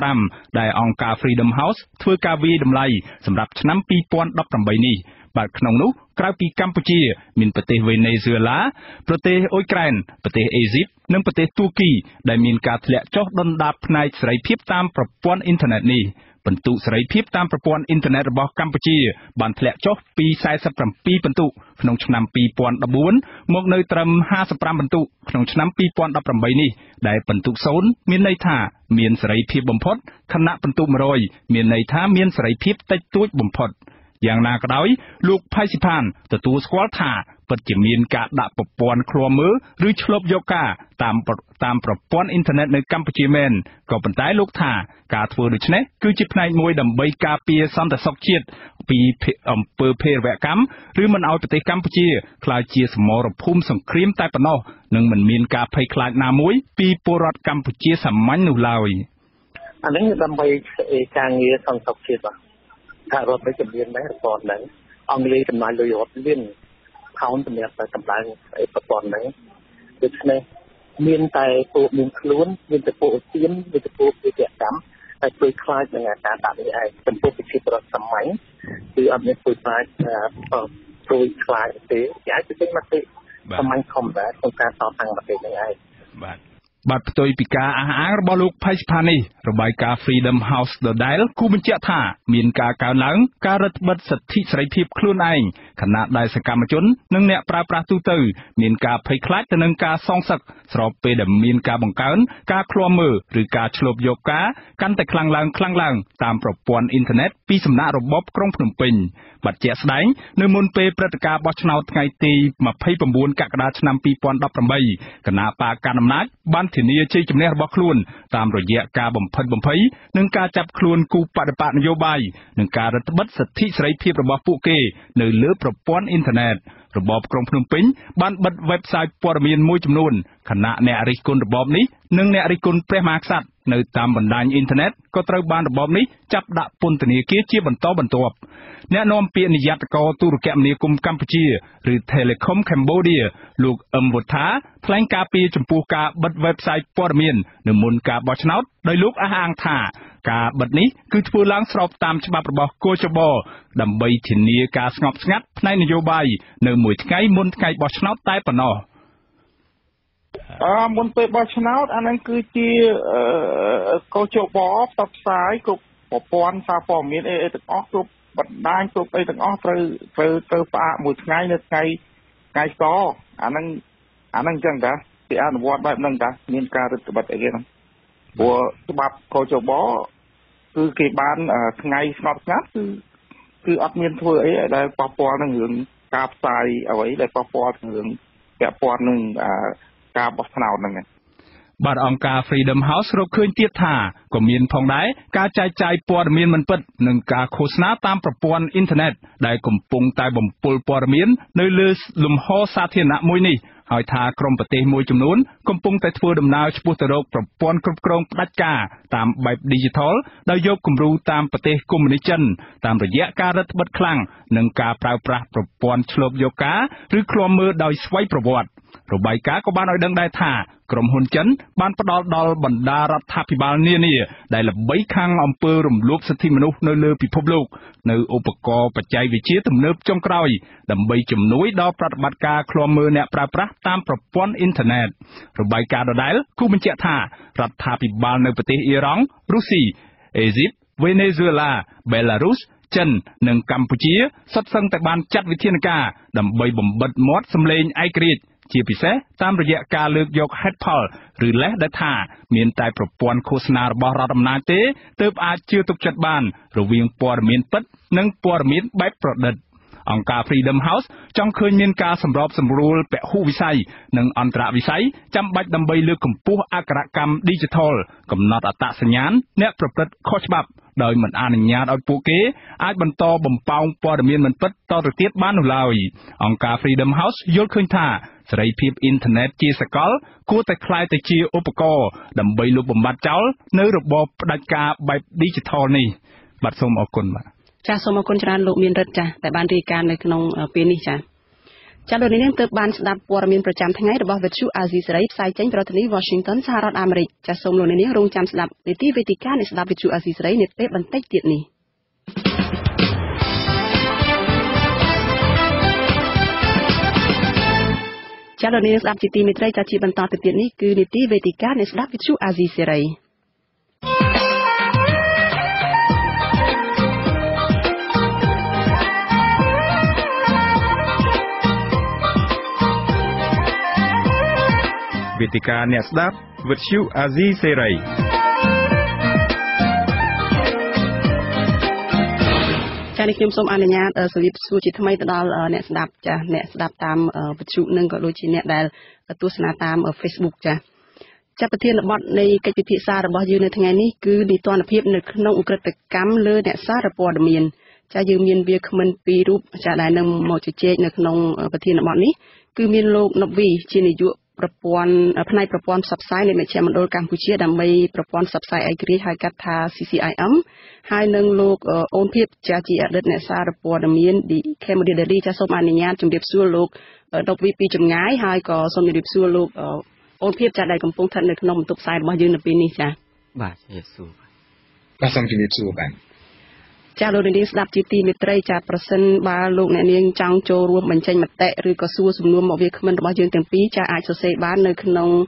65ដែលអង្គការ Freedom House ធ្វើការវាយតម្លៃសម្រាប់ឆ្នាំ2018នេះបាទក្នុងនោះក្រៅពីកម្ពុជាមានប្រទេសវេណេស៊ុយអេឡាប្រទេសអ៊ុយក្រែនប្រទេសអេស៊ីបនិងប្រទេសទួរគីដែលមានការធ្លាក់ចុះដុនដាបផ្នែកសេរីភាពតាមប្រព័ន្ធអ៊ីនធឺណិតនេះបន្ទុកសេរីភាពតាមប្រព័ន្ធអ៊ីនធឺណិតរបស់កម្ពុជាបានធ្លាក់ចុះពី47បន្ទុកក្នុងឆ្នាំ2014មកនៅត្រឹម55បន្ទុកក្នុងឆ្នាំ2018នេះដែលបន្ទុក0មានន័យថាមានសេរីភាពបំផុតខណៈបន្ទុក100មានន័យថាមានសេរីភាពតិចតួចបំផុតយ៉ាងណាក៏ដោយលោកផៃស៊ីផានទទួលស្គាល់ថាពិតជាមានការដាក់ប្រព័ន្ធឃ្លាំមើលឬឆ្លប់យកការតាមប្រព័ន្ធអ៊ីនធឺណិតនៅកម្ពុជាមែនក៏ប៉ុន្តែលោកថាការធ្វើដូច្នេះគឺជាផ្នែកមួយដើម្បីការពារសន្តិសុខជាតិពីអំពើភេរវកម្មឬមិនឲ្យប្រទេសកម្ពុជាក្លាយជាសមរភូមិសង្គ្រាមតែប៉ុណ្ណោះនិងមិនមានការភ័យខ្លាចណាមួយពីពលរដ្ឋកម្ពុជាសាមញ្ញនោះឡើយអានេះដើម្បីការងារសន្តិសុខជាតិថារដ្ឋវិជំនាញដែរប្រព័ន្ធហ្នឹងអង់គ្លេសចំណាយលុយរាប់លានផោនសម្រាប់តែកម្លាំងប្រព័ន្ធហ្នឹងដូច្នេះមានតែពួកមានខ្លួនមានតែពួកឧទានមានតែពួកវិទ្យាកម្មតែជួយខ្លាចនឹងការដាក់នេះឯងចំពោះប្រជាពលរដ្ឋសម័យគឺអត់មានជួយខ្លាចជួយខ្លាចទេគេអាចទៅចេញមតិសម័យធម្មតាក្នុងការតបតាំងមតិហ្នឹងឯងបាទបាទផ្ទុយពីការអះអាងរបស់លោកផៃស្ផានេះរបាយការណ៍ Freedom House ដដែលគូបញ្ជាក់ថាមានការកើនឡើងការរឹតបន្តឹងសិទ្ធិសេរីភាពខ្លួនឯងខណៈដែលសកម្មជននិងអ្នកប្រើប្រាស់ទូទៅមានការភ័យខ្លាចទៅនឹងការសងសឹកស្របពេលដែលមានការបង្កើនការឃ្លាំមើលឬការឆ្លូបយកការកាន់តែខ្លាំងឡើងតាមប្រព័ន្ធអ៊ីនធឺណិតពីសំណាក់របបក្រុងភ្នំពេញបាទជាក់ស្ដែងនៅមុនពេលព្រឹត្តិការណ៍បោះឆ្នោតថ្ងៃទី29កក្កដាឆ្នាំ2018គណៈបកកណ្ដាលអំណាចបានធានាជ័យជំនះរបស់ខ្លួនតាមរយៈការបំផិតបំភ័យនិងការចាប់ខ្លួនគូបដិបកនយោបាយនិងការរឹតបន្តឹងសិទ្ធិសេរីភាពរបស់ពួកគេនៅលើប្រព័ន្ធអ៊ីនធឺណិតរបបក្រុងភ្នំពេញបានបិទ website ព័ត៌មានមួយចំនួនខណៈអ្នករិះគន់របបនេះនិងអ្នករិះគន់ព្រះមហាក្សត្រនៅតាមបណ្ដាញអ៊ីនធឺណិតក៏ត្រូវបានរបបនេះចាប់ដាក់ពន្ធនាគារជាបន្តបន្ទាប់អ្នកនាំពាក្យនាយកទូរគមនាគមន៍កម្ពុជាឬ Telecom Cambodia លោកអឹមវុធាថ្លែងការពីចំពោះការបិទ website ព័ត៌មាននៅមុនការបោះឆ្នោតដោយលោកអះអាងថាការបិទនេះគឺធ្វើឡើងស្របតាមច្បាប់របស់កោជបដើម្បីធានាការស្ងប់ស្ងាត់ផ្នែកនយោបាយនៅមួយថ្ងៃមុនថ្ងៃបោះឆ្នោតតែប៉ុណ្ណោះមុនពេលបោះឆ្នោតអាហ្នឹងគឺជាកោជបផ្សព្វផ្សាយគ្រប់ប្រព័ន្ធសារព័ត៌មានអីទាំងអស់គ្រប់បណ្ដាញគ្រប់អីទាំងអស់ត្រូវផ្អាកមួយថ្ងៃនៅថ្ងៃសអាហ្នឹងអញ្ចឹងតាគេអនុវត្តបែបហ្នឹងតាមានការរឹតបន្តឹងអីគេហ្នឹងព្រោះច្បាប់កោជបគឺគេបានថ្ងៃស្ងប់ស្ងាត់គឺអត់មានធ្វើអីដែលប៉ះពាល់នឹងរឿងការផ្សាយអ្វីដែលប៉ះពាល់នឹងរឿងពាក់ព័ន្ធនឹងការបោះឆ្នោតហ្នឹងបាទអង្គការ Freedom House រកឃើញទៀតថាក៏មានផងដែរការចែកចាយព័ត៌មានមិនពិតនិងការឃោសនាតាមប្រព័ន្ធអ៊ីនធឺណិតដែលកំពុងតែបំពុលព័ត៌មាននៅលើលំហសាធារណៈមួយនេះហើយថាក្រមប្រទេសមួយចំនួនកំពុងតែធ្វើដំណើរឆ្ពោះទៅរកប្រព័ន្ធគ្រប់គ្រងផ្ដាច់ការតាមបែប Digital ដោយយកគំរូតាមប្រទេសកុម្មុយនីសចិនតាមរយៈការរឹតបន្តឹងខ្លាំងនិងការប្រើប្រាស់ប្រព័ន្ធឆ្លូបយកការឬឃ្លាំមើលដោយស្វ័យប្រវត្តិរបាយការណ៍ក៏បានឲ្យដឹងដែរថាក្រុមហ៊ុនចិនបានផ្ដល់ដល់បណ្ដារដ្ឋាភិបាលនានាដែលល្បីខាងអំពើរំលោភសិទ្ធិមនុស្សនៅលើពិភពលោកនៅឧបករណ៍បច្ចេកវិទ្យាទំនើបចុងក្រោយដើម្បីជំនួយដល់ប្រតិបត្តិការឃ្លាំមើលអ្នកប្រើប្រាស់តាមប្រព័ន្ធអ៊ីនធឺណិតរបាយការណ៍ដដែលគូបញ្ជាក់ថារដ្ឋាភិបាលនៅប្រទេសអ៊ីរ៉ង់រុស្ស៊ីអេស៊ីបវេណេស៊ុយឡាបេឡារុសចិននិងកម្ពុជាសុទ្ធសឹងតែបានចាត់វិធានការដើម្បីបំបិទមាត់សម្លេងឯករាជ្យជាពិសេសតាមរយៈការលើកយកហេតុផលឬលេសដែលថាមានតែប្រព័ន្ធឃោសនារបស់រដ្ឋអំណាចទេទើបអាចជឿទុកចិត្តបានរវាងព័ត៌មានពិតនិងព័ត៌មានបែបប្រឌិតអង្គការ Freedom House ចង់ឃើញមានការសម្របសម្រួលពហុវិស័យនិងអន្តរវិស័យចាំបាច់ដើម្បីលើកកម្ពស់អក្ខរកម្ម Digital កំណត់អត្តសញ្ញាណអ្នកប្រព្រឹត្តខុសច្បាប់ដោយមិនអនុញ្ញាតឲ្យពួកគេអាចបន្តបំផាំងព័ត៌មានមិនពិតតទៅទៀតបាននោះឡើយអង្គការ Freedom House យល់ឃើញថាសេរីភាពអ៊ីនធឺណិតជាសកលគួរតែក្លាយទៅជាឧបករណ៍ដើម្បីលុបបំបាត់ចោលនៅរបបផ្ដាច់ការបែប Digital នេះបាទសូមអរគុណបាទចាសសូមអរគុណច្រើនលោកមានរិទ្ធចាសដែលបានរាយការណ៍នៅក្នុងពេលនេះចាសលោកនាងទើបបានស្ដាប់ព័ត៌មានប្រចាំថ្ងៃរបស់វិទ្យុអាស៊ីសេរីផ្សាយចេញពីរដ្ឋធានី Washington សហរដ្ឋអាមេរិកចាសសូមលោកនាងរងចាំស្ដាប់នីតិវេទិកានៃស្ដាប់វិទ្យុអាស៊ីសេរីនាពេលបន្តិចទៀតនេះចាសលោកនាងស្ដាប់ជាទីមេត្រីចាសជាបន្តទៅទៀតនេះគឺនីតិវេទិកានៃស្ដាប់វិទ្យុអាស៊ីសេរីវេទិកាអ្នកស្ដាប់វិទ្យុអាស៊ីសេរីចា៎នេះខ្ញុំសូមអនុញ្ញាតជម្រាបសួរជាថ្មីទៅដល់អ្នកស្ដាប់ចា៎អ្នកស្ដាប់តាមវិទ្យុនិងក៏ដូចជាអ្នកដែលទស្សនាតាម Facebook ចា៎ប្រធានបទនៃកិច្ចពិភាក្សារបស់យើងនៅថ្ងៃនេះគឺនីតិរដ្ឋភាពនៅក្នុងឧក្រិដ្ឋកម្មលើអ្នកសារព័ត៌មានចា៎យើងមានវាគ្មិនពីររូបចា៎ដែលនឹងមកជជែកនៅក្នុងប្រធានបទនេះគឺមានលោកណូវីជានាយកប្រព័ន្ធផ្នែកប្រព័ន្ធផ្សព្វផ្សាយនៃមជ្ឈមណ្ឌលកម្ពុជាដើម្បីប្រព័ន្ធផ្សព្វផ្សាយឯករាជ្យហៅកាត់ថា CCIM ហើយនឹងលោកអូនភៀបជាអតីតអ្នកសារព័ត៌មាន Cambodia Daily ចាសសូមអនុញ្ញាតជម្រាបសួរលោកដប់វីពីចម្ងាយហើយក៏សូមជម្រាបសួរលោកអូនភៀបចាដែលកំពុងស្ថិតនៅក្នុងបន្ទប់ផ្សាយរបស់យើងនៅពេលនេះចាបាទជម្រាបសួរបាទសូមជម្រាបសួរបាទចាលោកនាងស្ដាប់ជាទីមេត្រីចាប្រសិនបើលោកអ្នកនាងចង់ចូលរួមបញ្ចេញមតិឬក៏សួរសំណួរមកវាគ្មិនរបស់យើងទាំងពីរចាអាចសរសេរបាននៅក្នុង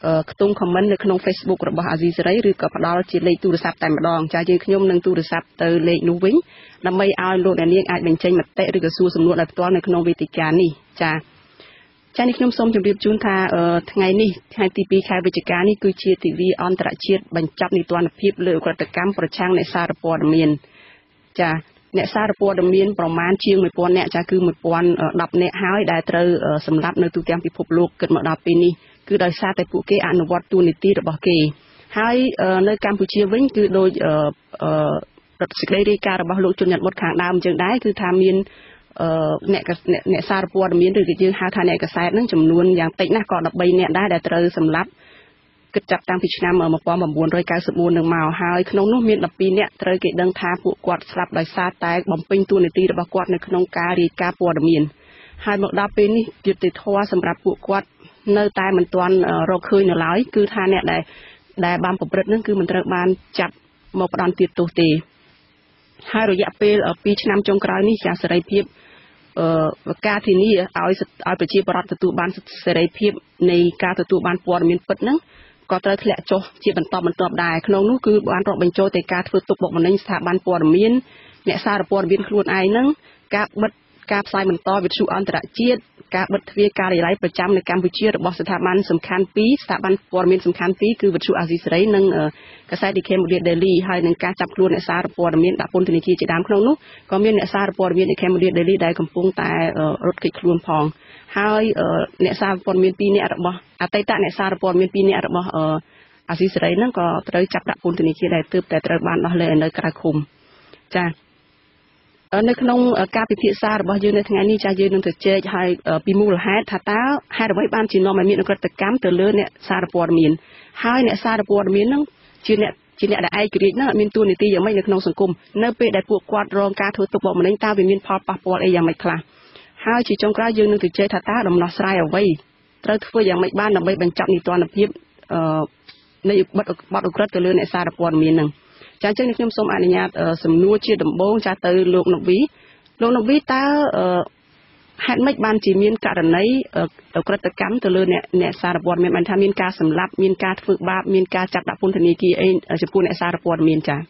ខ្ទង់ comment នៅក្នុង Facebook របស់អាស៊ីសេរីឬក៏ផ្ដល់ជាលេខទូរស័ព្ទតែម្ដងចាយើងខ្ញុំនឹងទូរស័ព្ទទៅលេខនោះវិញដើម្បីឲ្យលោកអ្នកនាងអាចបញ្ចេញមតិឬក៏សួរសំណួរដោយផ្ទាល់នៅក្នុងវេទិកានេះចានេះខ្ញុំសូមជម្រាបជូនថាថ្ងៃនេះថ្ងៃទី2ខែវិច្ឆិកានេះគឺជាទិវាអន្តរជាតិបញ្ចប់នីតិរដ្ឋភាពលើឧក្រិដ្ឋកម្មប្រឆាំងអ្នកសារព័ត៌មានចាអ្នកសារព័ត៌មានប្រមាណជាង 1000 នាក់ចាគឺ 1010 នាក់ហើយដែលត្រូវសម្លាប់នៅទូទាំងពិភពលោកគិតមកដល់ពេលនេះគឺដោយសារតែពួកគេអនុវត្តតួនាទីរបស់គេហើយនៅកម្ពុជាវិញគឺដោយរដ្ឋសេចក្តីរាយការណ៍របស់លោកជុនញ៉ាត់បុតខាងដើមអញ្ចឹងដែរគឺថាមានអ្នកសារព័ត៌មានឬក៏យើងហៅថាអ្នកកាសែតហ្នឹងចំនួនយ៉ាងតិចណាស់ក៏13នាក់ដែរដែលត្រូវសម្លាប់គិតចាប់តាំងពីឆ្នាំ1994នឹងមកហើយក្នុងនោះមាន12នាក់ត្រូវគេដឹងថាពួកគាត់ស្លាប់ដោយសារតែបំពេញតួនាទីរបស់គាត់នៅក្នុងការរាយការណ៍ព័ត៌មានហើយមកដល់ពេលនេះយុត្តិធម៌សម្រាប់ពួកគាត់នៅតែមិនទាន់រកឃើញនៅឡើយគឺថាអ្នកដែលបានប្រព្រឹត្តនឹងគឺមិនត្រូវបានចាប់មកផ្ដន្ទាទោសទេហើយរយៈពេល2ឆ្នាំចុងក្រោយនេះជាសេរីភាពការធានាឲ្យប្រជាពលរដ្ឋទទួលបានសេរីភាពនៃការទទួលបានព័ត៌មានពិតហ្នឹងក៏ត្រូវធ្លាក់ចុះជាបន្តបន្ទាប់ដែរក្នុងនោះគឺបានរាប់បញ្ចូលទៅការធ្វើទុកបុកម្នេញស្ថាប័នព័ត៌មានអ្នកសារព័ត៌មានខ្លួនឯងហ្នឹងការបិទការផ្សាយបន្តវិទ្យុអន្តរជាតិការបិទទ្វារការិយាល័យប្រចាំនៅកម្ពុជារបស់ស្ថាប័នសំខាន់2ស្ថាប័នព័ត៌មានសំខាន់2គឺវិទ្យុអាស៊ីសេរីនិងកាសែត The Cambodia Daily ហើយនឹងការចាប់ខ្លួនអ្នកសារព័ត៌មានដាក់ពន្ធនាគារជាដើមក្នុងនោះក៏មានអ្នកសារព័ត៌មាន The Cambodia Daily ដែលកំពុងតែរត់គេចខ្លួនផងហើយអ្នកសារព័ត៌មាន2នាក់របស់អតីតអ្នកសារព័ត៌មាន2នាក់របស់អាស៊ីសេរីហ្នឹងក៏ត្រូវចាប់ដាក់ពន្ធនាគារដែរទើបតែត្រូវបានដោះលែងនៅក្រៅឃុំចានៅក្នុងការពិភាក្សារបស់យើងនៅថ្ងៃនេះចាយើងនឹងទៅជែកឲ្យពីមូលហេតុថាតើហេតុអ្វីបានជានាំឲ្យមានឧក្រិដ្ឋកម្មទៅលើអ្នកសារព័ត៌មានហើយអ្នកសារព័ត៌មានហ្នឹងជាអ្នកដែលឯករាជ្យហ្នឹងអត់មានតួនាទីយ៉ាងម៉េចនៅក្នុងសង្គមនៅពេលដែលពួកគាត់រងការធ្វើទុកបុកម្នេញតើវាមានផលប៉ះពាល់អីយ៉ាងម៉េចខ្លះហើយជាចុងក្រោយយើងនឹងទៅជែកថាតើដំណោះស្រាយអ្វីត្រូវធ្វើយ៉ាងម៉េចបានដើម្បីបញ្ចប់នីតិរដ្ឋភាពនៃបទឧក្រិដ្ឋទៅលើអ្នកសារព័ត៌មានហ្នឹងចាអញ្ចឹងខ្ញុំសូមអនុញ្ញាតសំណួរជាដំបូងចាទៅលោកណូវីតើហេតុម៉េចបានជាមានករណីឧក្រិដ្ឋកម្មទៅលើអ្នកសារព័ត៌មានបានថាមានការសម្លាប់មានការធ្វើបាបមានការចាប់ដាក់ពន្ធនាគារអីចំពោះអ្នកសារព័ត៌មានចា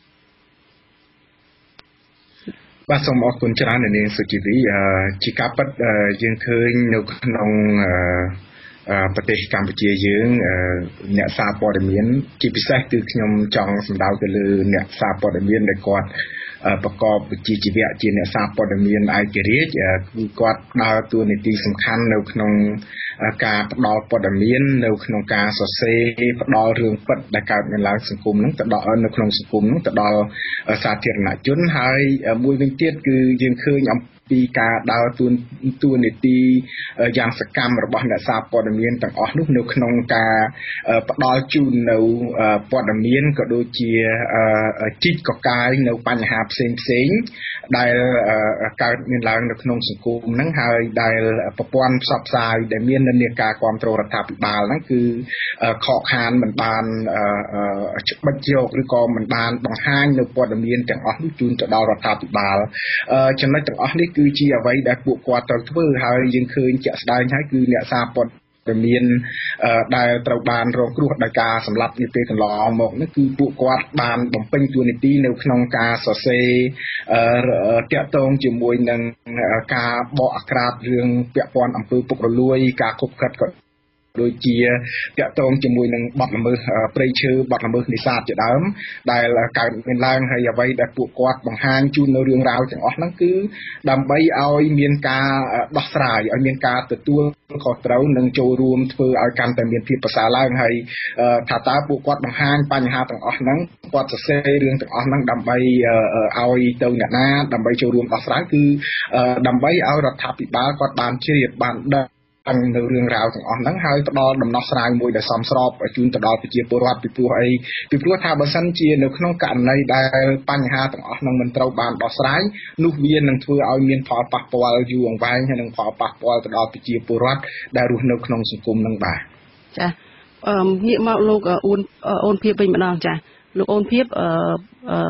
បាទសូមអរគុណច្រើនអ្នកនាងសុជីវីជាការពិតយើងឃើញនៅក្នុងប្រទេសកម្ពុជាយើងអ្នកសារព័ត៌មានជាពិសេសគឺខ្ញុំចង់សម្ដៅទៅលើអ្នកសារព័ត៌មានដែលគាត់ប្រកបវិជ្ជាជីវៈជាអ្នកសារព័ត៌មានឯករាជ្យគឺគាត់ដើរតួនាទីសំខាន់នៅក្នុងការផ្ដល់ព័ត៌មាននៅក្នុងការសរសេរផ្ដល់រឿងពិតដែលកើតមានឡើងសង្គមហ្នឹងទៅដល់នៅក្នុងសង្គមហ្នឹងទៅដល់សាធារណជនហើយមួយវិញទៀតគឺយើងឃើញអំពីការដើរតួនាទីយ៉ាងសកម្មរបស់អ្នកសារព័ត៌មានទាំងអស់នោះនៅក្នុងការផ្ដល់ជូននៅព័ត៌មានក៏ដូចជាជីកកកាយនៅបញ្ហាផ្សេងដែលកើតមានឡើងនៅក្នុងសង្គមហ្នឹងហើយដែលប្រព័ន្ធផ្សព្វផ្សាយដែលមាននិន្នាការគ្រប់គ្រងរដ្ឋាភិបាលហ្នឹងគឺខកខានមិនបានបិទយកឬក៏មិនបានបង្ហាញនៅព័ត៌មានទាំងអស់នោះជូនទៅដល់រដ្ឋាភិបាលចំណុចទាំងអស់នេះគឺជាអ្វីដែលពួកគាត់ត្រូវធ្វើហើយយើងឃើញជាក់ស្ដែងហើយគឺអ្នកសារព័ត៌មានដែលត្រូវបានរងគ្រោះដោយការសម្លាប់នាពេលកន្លងមកនេះគឺពួកគាត់បានបំពេញតួនាទីនៅក្នុងការសរសេរតាក់ទងជាមួយនឹងការបកអាក្រាតរឿងពាក់ព័ន្ធអំពើពុករលួយការខុបខិតក៏ដូចជាតាក់ទងជាមួយនឹងបទល្មើសព្រៃឈើបទល្មើសនេសាទជាដើមដែលកើតមានឡើងហើយអ្វីដែលពួកគាត់បង្ហាញជូននៅរឿងរ៉ាវទាំងអស់ហ្នឹងគឺដើម្បីឲ្យមានការដោះស្រាយឲ្យមានការទទួលខុសត្រូវនិងចូលរួមធ្វើឲ្យកាន់តែមានភាពប្រសើរឡើងហើយថាតើពួកគាត់បង្ហាញបញ្ហាទាំងអស់ហ្នឹងគាត់សរសេររឿងទាំងអស់ហ្នឹងដើម្បីឲ្យទៅអ្នកណាដើម្បីចូលរួមដោះស្រាយគឺដើម្បីឲ្យរដ្ឋាភិបាលគាត់បានជ្រាបបានដឹងនៅរឿងរ៉ាវទាំងអស់ហ្នឹងហើយផ្ដល់ដំណោះស្រាយមួយដែលសមស្របជូនទៅដល់ប្រជាពលរដ្ឋពីព្រោះថាបើសិនជានៅក្នុងករណីដែលបញ្ហាទាំងអស់ហ្នឹងមិនត្រូវបានដោះស្រាយនោះវានឹងធ្វើឲ្យមានផលប៉ះពាល់យូរអង្វែងហើយនឹងផលប៉ះពាល់ទៅដល់ប្រជាពលរដ្ឋដែលរស់នៅក្នុងសង្គមហ្នឹងបាទចាងាកមកលោកអូនភាពវិញម្ដងចាលោកអូនភាព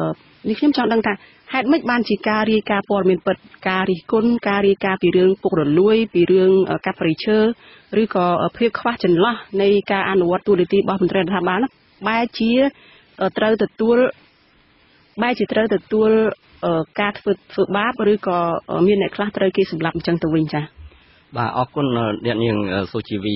នេះខ្ញុំចង់ដឹងថាហេតុម៉េចបានជាការរាយការណ៍ព័ត៌មានពិតការរិះគន់ការរាយការណ៍ពីរឿងពុករលួយពីរឿងកាប់ព្រៃឈើឬក៏ភាពខ្វះចន្លោះនៃការអនុវត្តទូនីតិរបស់មន្ត្រីរដ្ឋាភិបាលបែរជាត្រូវទទួលការធ្វើបាបឬក៏មានអ្នកខ្លះត្រូវគេសម្លាប់អញ្ចឹងទៅវិញចា៎បាទអរគុណអ្នកនាងសុជីវី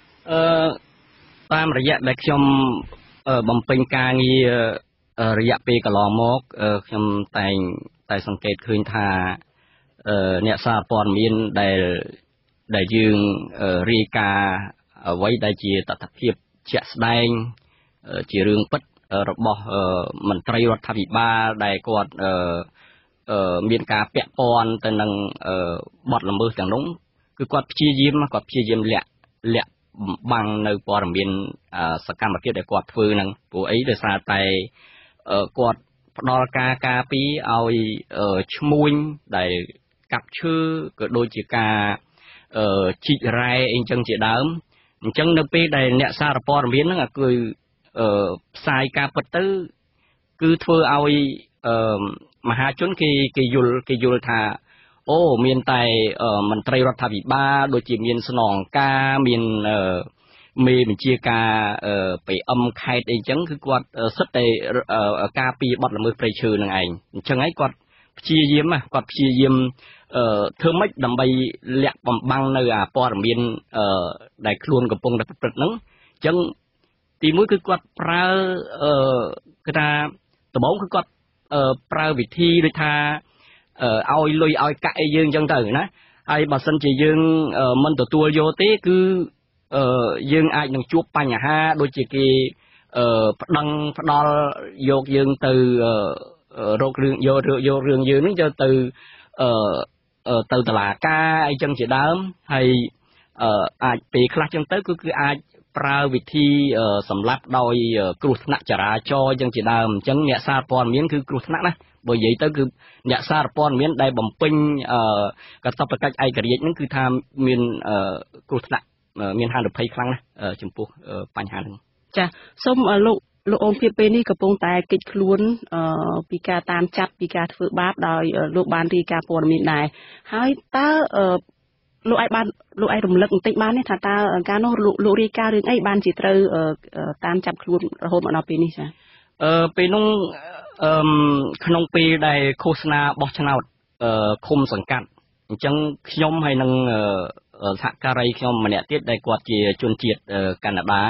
តាមរយៈដែលខ្ញុំបំពេញការងាររយៈពេលកន្លងមកខ្ញុំតែសង្កេតឃើញថាអ្នកសារព័ត៌មានដែលយើងរាយការណ៍អ្វីដែលជាតថភាពជាក់ស្ដែងជារឿងពិតរបស់មន្ត្រីរដ្ឋាភិបាលដែលគាត់មានការពាក់ព័ន្ធទៅនឹងបទល្មើសទាំងនោះគឺគាត់ព្យាយាមលាក់បំបាំងនៅព័ត៌មានសកម្មភាពដែលគាត់ធ្វើហ្នឹងព្រោះអីដោយសារតែគាត់ផ្ដល់ការពារឲ្យឈ្មួញដែលកាប់ឈើក៏ដូចជាការជីករ៉ែអីចឹងជាដើមអញ្ចឹងនៅពេលដែលអ្នកសារព័ត៌មានហ្នឹងគឺផ្សាយការពិតទៅគឺធ្វើឲ្យមហាជនគេយល់ថាអូមានតែមន្ត្រីរដ្ឋាភិបាលដូចជាមានស្នងការមានមេបញ្ជាការ PM ខេត្តអីចឹងគឺគាត់សិតតែការពីបទល្មើសព្រៃឈើនឹងឯងអញ្ចឹងហើយគាត់ព្យាយាមធ្វើម៉េចដើម្បីលាក់បំបាំងនៅអាព័ត៌មានដែលខ្លួនកំពុងតែប្រព្រឹត្តហ្នឹងអញ្ចឹងទីមួយគឺគាត់ប្រើគឺថាដំបូងគឺគាត់ប្រើវិធីដូចថាឲ្យលុយឲ្យកាក់អីយើងអញ្ចឹងទៅណាហើយបើសិនជាយើងមិនទទួលយកទេគឺយើងអាចនឹងជួបបញ្ហាដូចជាគេផ្ដល់យកយើងទៅរករឿងយករឿងយើងហ្នឹងយកទៅតុលាការអីចឹងជាដើមហើយអាចពេលខ្លះចឹងទៅគឺអាចប្រើវិធីសម្លាប់ដោយគ្រោះថ្នាក់ចរាចរណ៍ចឹងជាដើមអញ្ចឹងអ្នកសារព័ត៌មានគឺគ្រោះថ្នាក់ណាបើនិយាយទៅគឺអ្នកសារព័ត៌មានដែលបំពេញកាតព្វកិច្ចឯករាជ្យហ្នឹងគឺថាមានគ្រោះថ្នាក់មានហានិភ័យខ្លាំងណាស់ចំពោះបញ្ហាហ្នឹងចាសូមលោកអូនភាពពេលនេះកំពុងតែកិច្ចខ្លួនពីការតាមចាប់ពីការធ្វើបាបដោយលោកបានរាយការណ៍ព័ត៌មានដែរហើយតើលោកអាចរំលឹកបន្តិចបានទេថាតើការនោះលោករាយការណ៍រឿងអីបានជាត្រូវតាមចាប់ខ្លួនរហូតមកដល់ពេលនេះចាពេលនោះក្នុងពេលដែលឃោសនាបោះឆ្នោតឃុំសង្កាត់អញ្ចឹងខ្ញុំហើយនឹងសហការីខ្ញុំម្នាក់ទៀតដែលគាត់ជាជនជាតិកាណាដា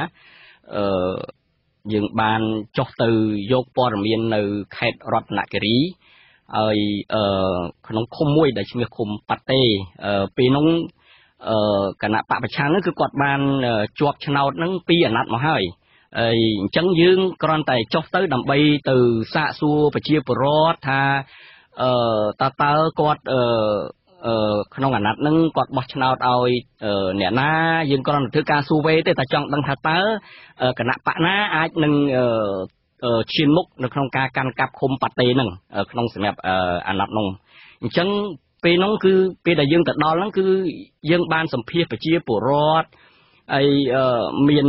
យើងបានចុះទៅយកព័ត៌មាននៅខេត្តរតនគិរីហើយក្នុងឃុំមួយដែលឈ្មោះឃុំប៉ាតេពេលនោះគណៈបពប្រឆាំងហ្នឹងគឺគាត់បានជាប់ឆ្នោតហ្នឹង2អាណត្តិមកហើយអញ្ចឹងយើងគ្រាន់តែចុះទៅដើម្បីទៅសាកសួរប្រជាពលរដ្ឋថាតើគាត់ក្នុងអាណត្តិហ្នឹងគាត់បោះឆ្នោតឲ្យអ្នកណាយើងគ្រាន់តែធ្វើការស៊ូវេទេតែចង់ដឹងថាតើគណៈបកណាអាចនឹងឈានមុខនៅក្នុងការកាន់កាប់ឃុំប៉ាតេហ្នឹងក្នុងសម្រាប់អាណត្តិហ្នឹងអញ្ចឹងពេលហ្នឹងគឺពេលដែលយើងទៅដល់ហ្នឹងគឺយើងបានសម្ភាសប្រជាពលរដ្ឋហើយមាន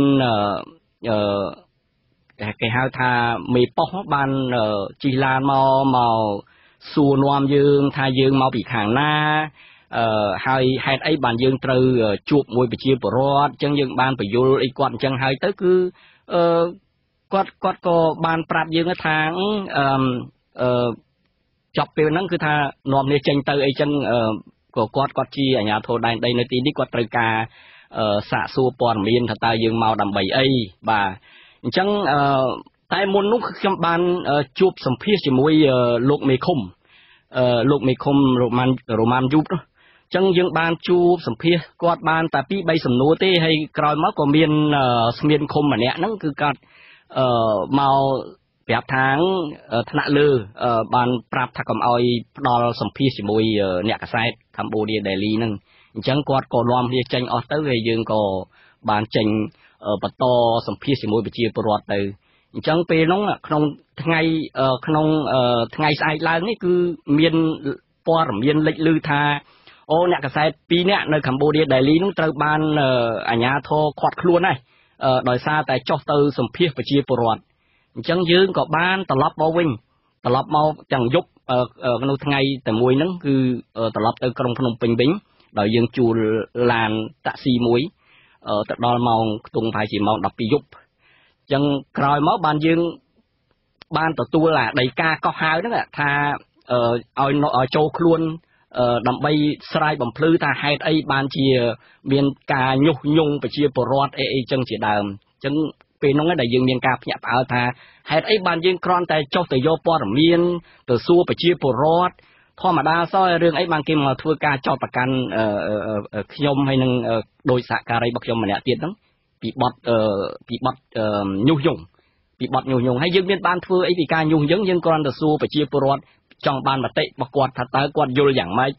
គេហៅថាមេប៉ុស្តិ៍បានជិះឡានមកសួរនាំយើងថាយើងមកពីខាងណាហើយហេតុអីបានយើងត្រូវជួបមួយប្រជាពលរដ្ឋអញ្ចឹងយើងបានបញ្យល់អីគាត់អញ្ចឹងហើយទៅគឺគាត់ក៏បានប្រាប់យើងថាចប់ពេលហ្នឹងគឺថានាំគ្នាចេញទៅអីចឹងក៏គាត់ជាអាជ្ញាធរដែនដីនៅទីនេះគាត់ត្រូវការសាកសួរព័ត៌មានថាតើយើងមកដើម្បីអីបាទអញ្ចឹងតែមុននោះខ្ញុំបានជួបសម្ភាសជាមួយលោកមេឃុំរ៉ូម៉ាន់យូបនោះអញ្ចឹងយើងបានជួបសម្ភាសគាត់បានតែ2-3សំណួរទេហើយក្រោយមកក៏មានស្មានឃុំម្នាក់ហ្នឹងគឺគាត់មកប្រាប់ថាថ្នាក់លើបានប្រាប់ថាកុំឲ្យផ្ដល់សម្ភាសជាមួយអ្នកកាសែត Cambodia Daily ហ្នឹងអញ្ចឹងគាត់ក៏នាំគ្នាចេញអស់ទៅហើយយើងក៏បានចេញបន្តសម្ភាសជាមួយប្រជាពលរដ្ឋទៅអញ្ចឹងពេលហ្នឹងក្នុងថ្ងៃស្អែកឡើងនេះគឺមានព័ត៌មានលេចឮថាអូអ្នកកាសែត2នាក់នៅ Cambodia Daily ហ្នឹងត្រូវបានអាជ្ញាធរឃាត់ខ្លួនហើយដោយសារតែចុះទៅសម្ភាសប្រជាពលរដ្ឋអញ្ចឹងយើងក៏បានត្រឡប់មកវិញត្រឡប់មកទាំងយប់ក្នុងថ្ងៃតែមួយហ្នឹងគឺត្រឡប់ទៅក្រុងភ្នំពេញវិញដោយយើងជួលឡានតាក់ស៊ីមួយទៅដល់ម៉ោងខ្ទង់ប្រហែលជាម៉ោង 12 យប់អញ្ចឹងក្រោយមកបានយើងបានទទួលដីកាកោះហៅហ្នឹងថាឲ្យចូលខ្លួនដើម្បីស្រាយបំភ្លឺថាហេតុអីបានជាមានការញុះញង់ប្រជាពលរដ្ឋអីចឹងជាដើមអញ្ចឹងពេលហ្នឹងដែលយើងមានការភ្ញាក់ផ្អើលថាហេតុអីបានយើងគ្រាន់តែចុះទៅយកព័ត៌មានទៅសួរប្រជាពលរដ្ឋធម្មតាសោះរឿងអីបានគេមកធ្វើការចោទប្រកាន់ខ្ញុំហើយនឹងដោយសហការីរបស់ខ្ញុំម្នាក់ទៀតហ្នឹងពីបទញុះញង់ហើយយើងមានបានធ្វើអីពីការញុះញង់យើងគ្រាន់តែសួរប្រជាពលរដ្ឋចង់បានមតិរបស់គាត់ថាតើគាត់យល់យ៉ាងម៉េច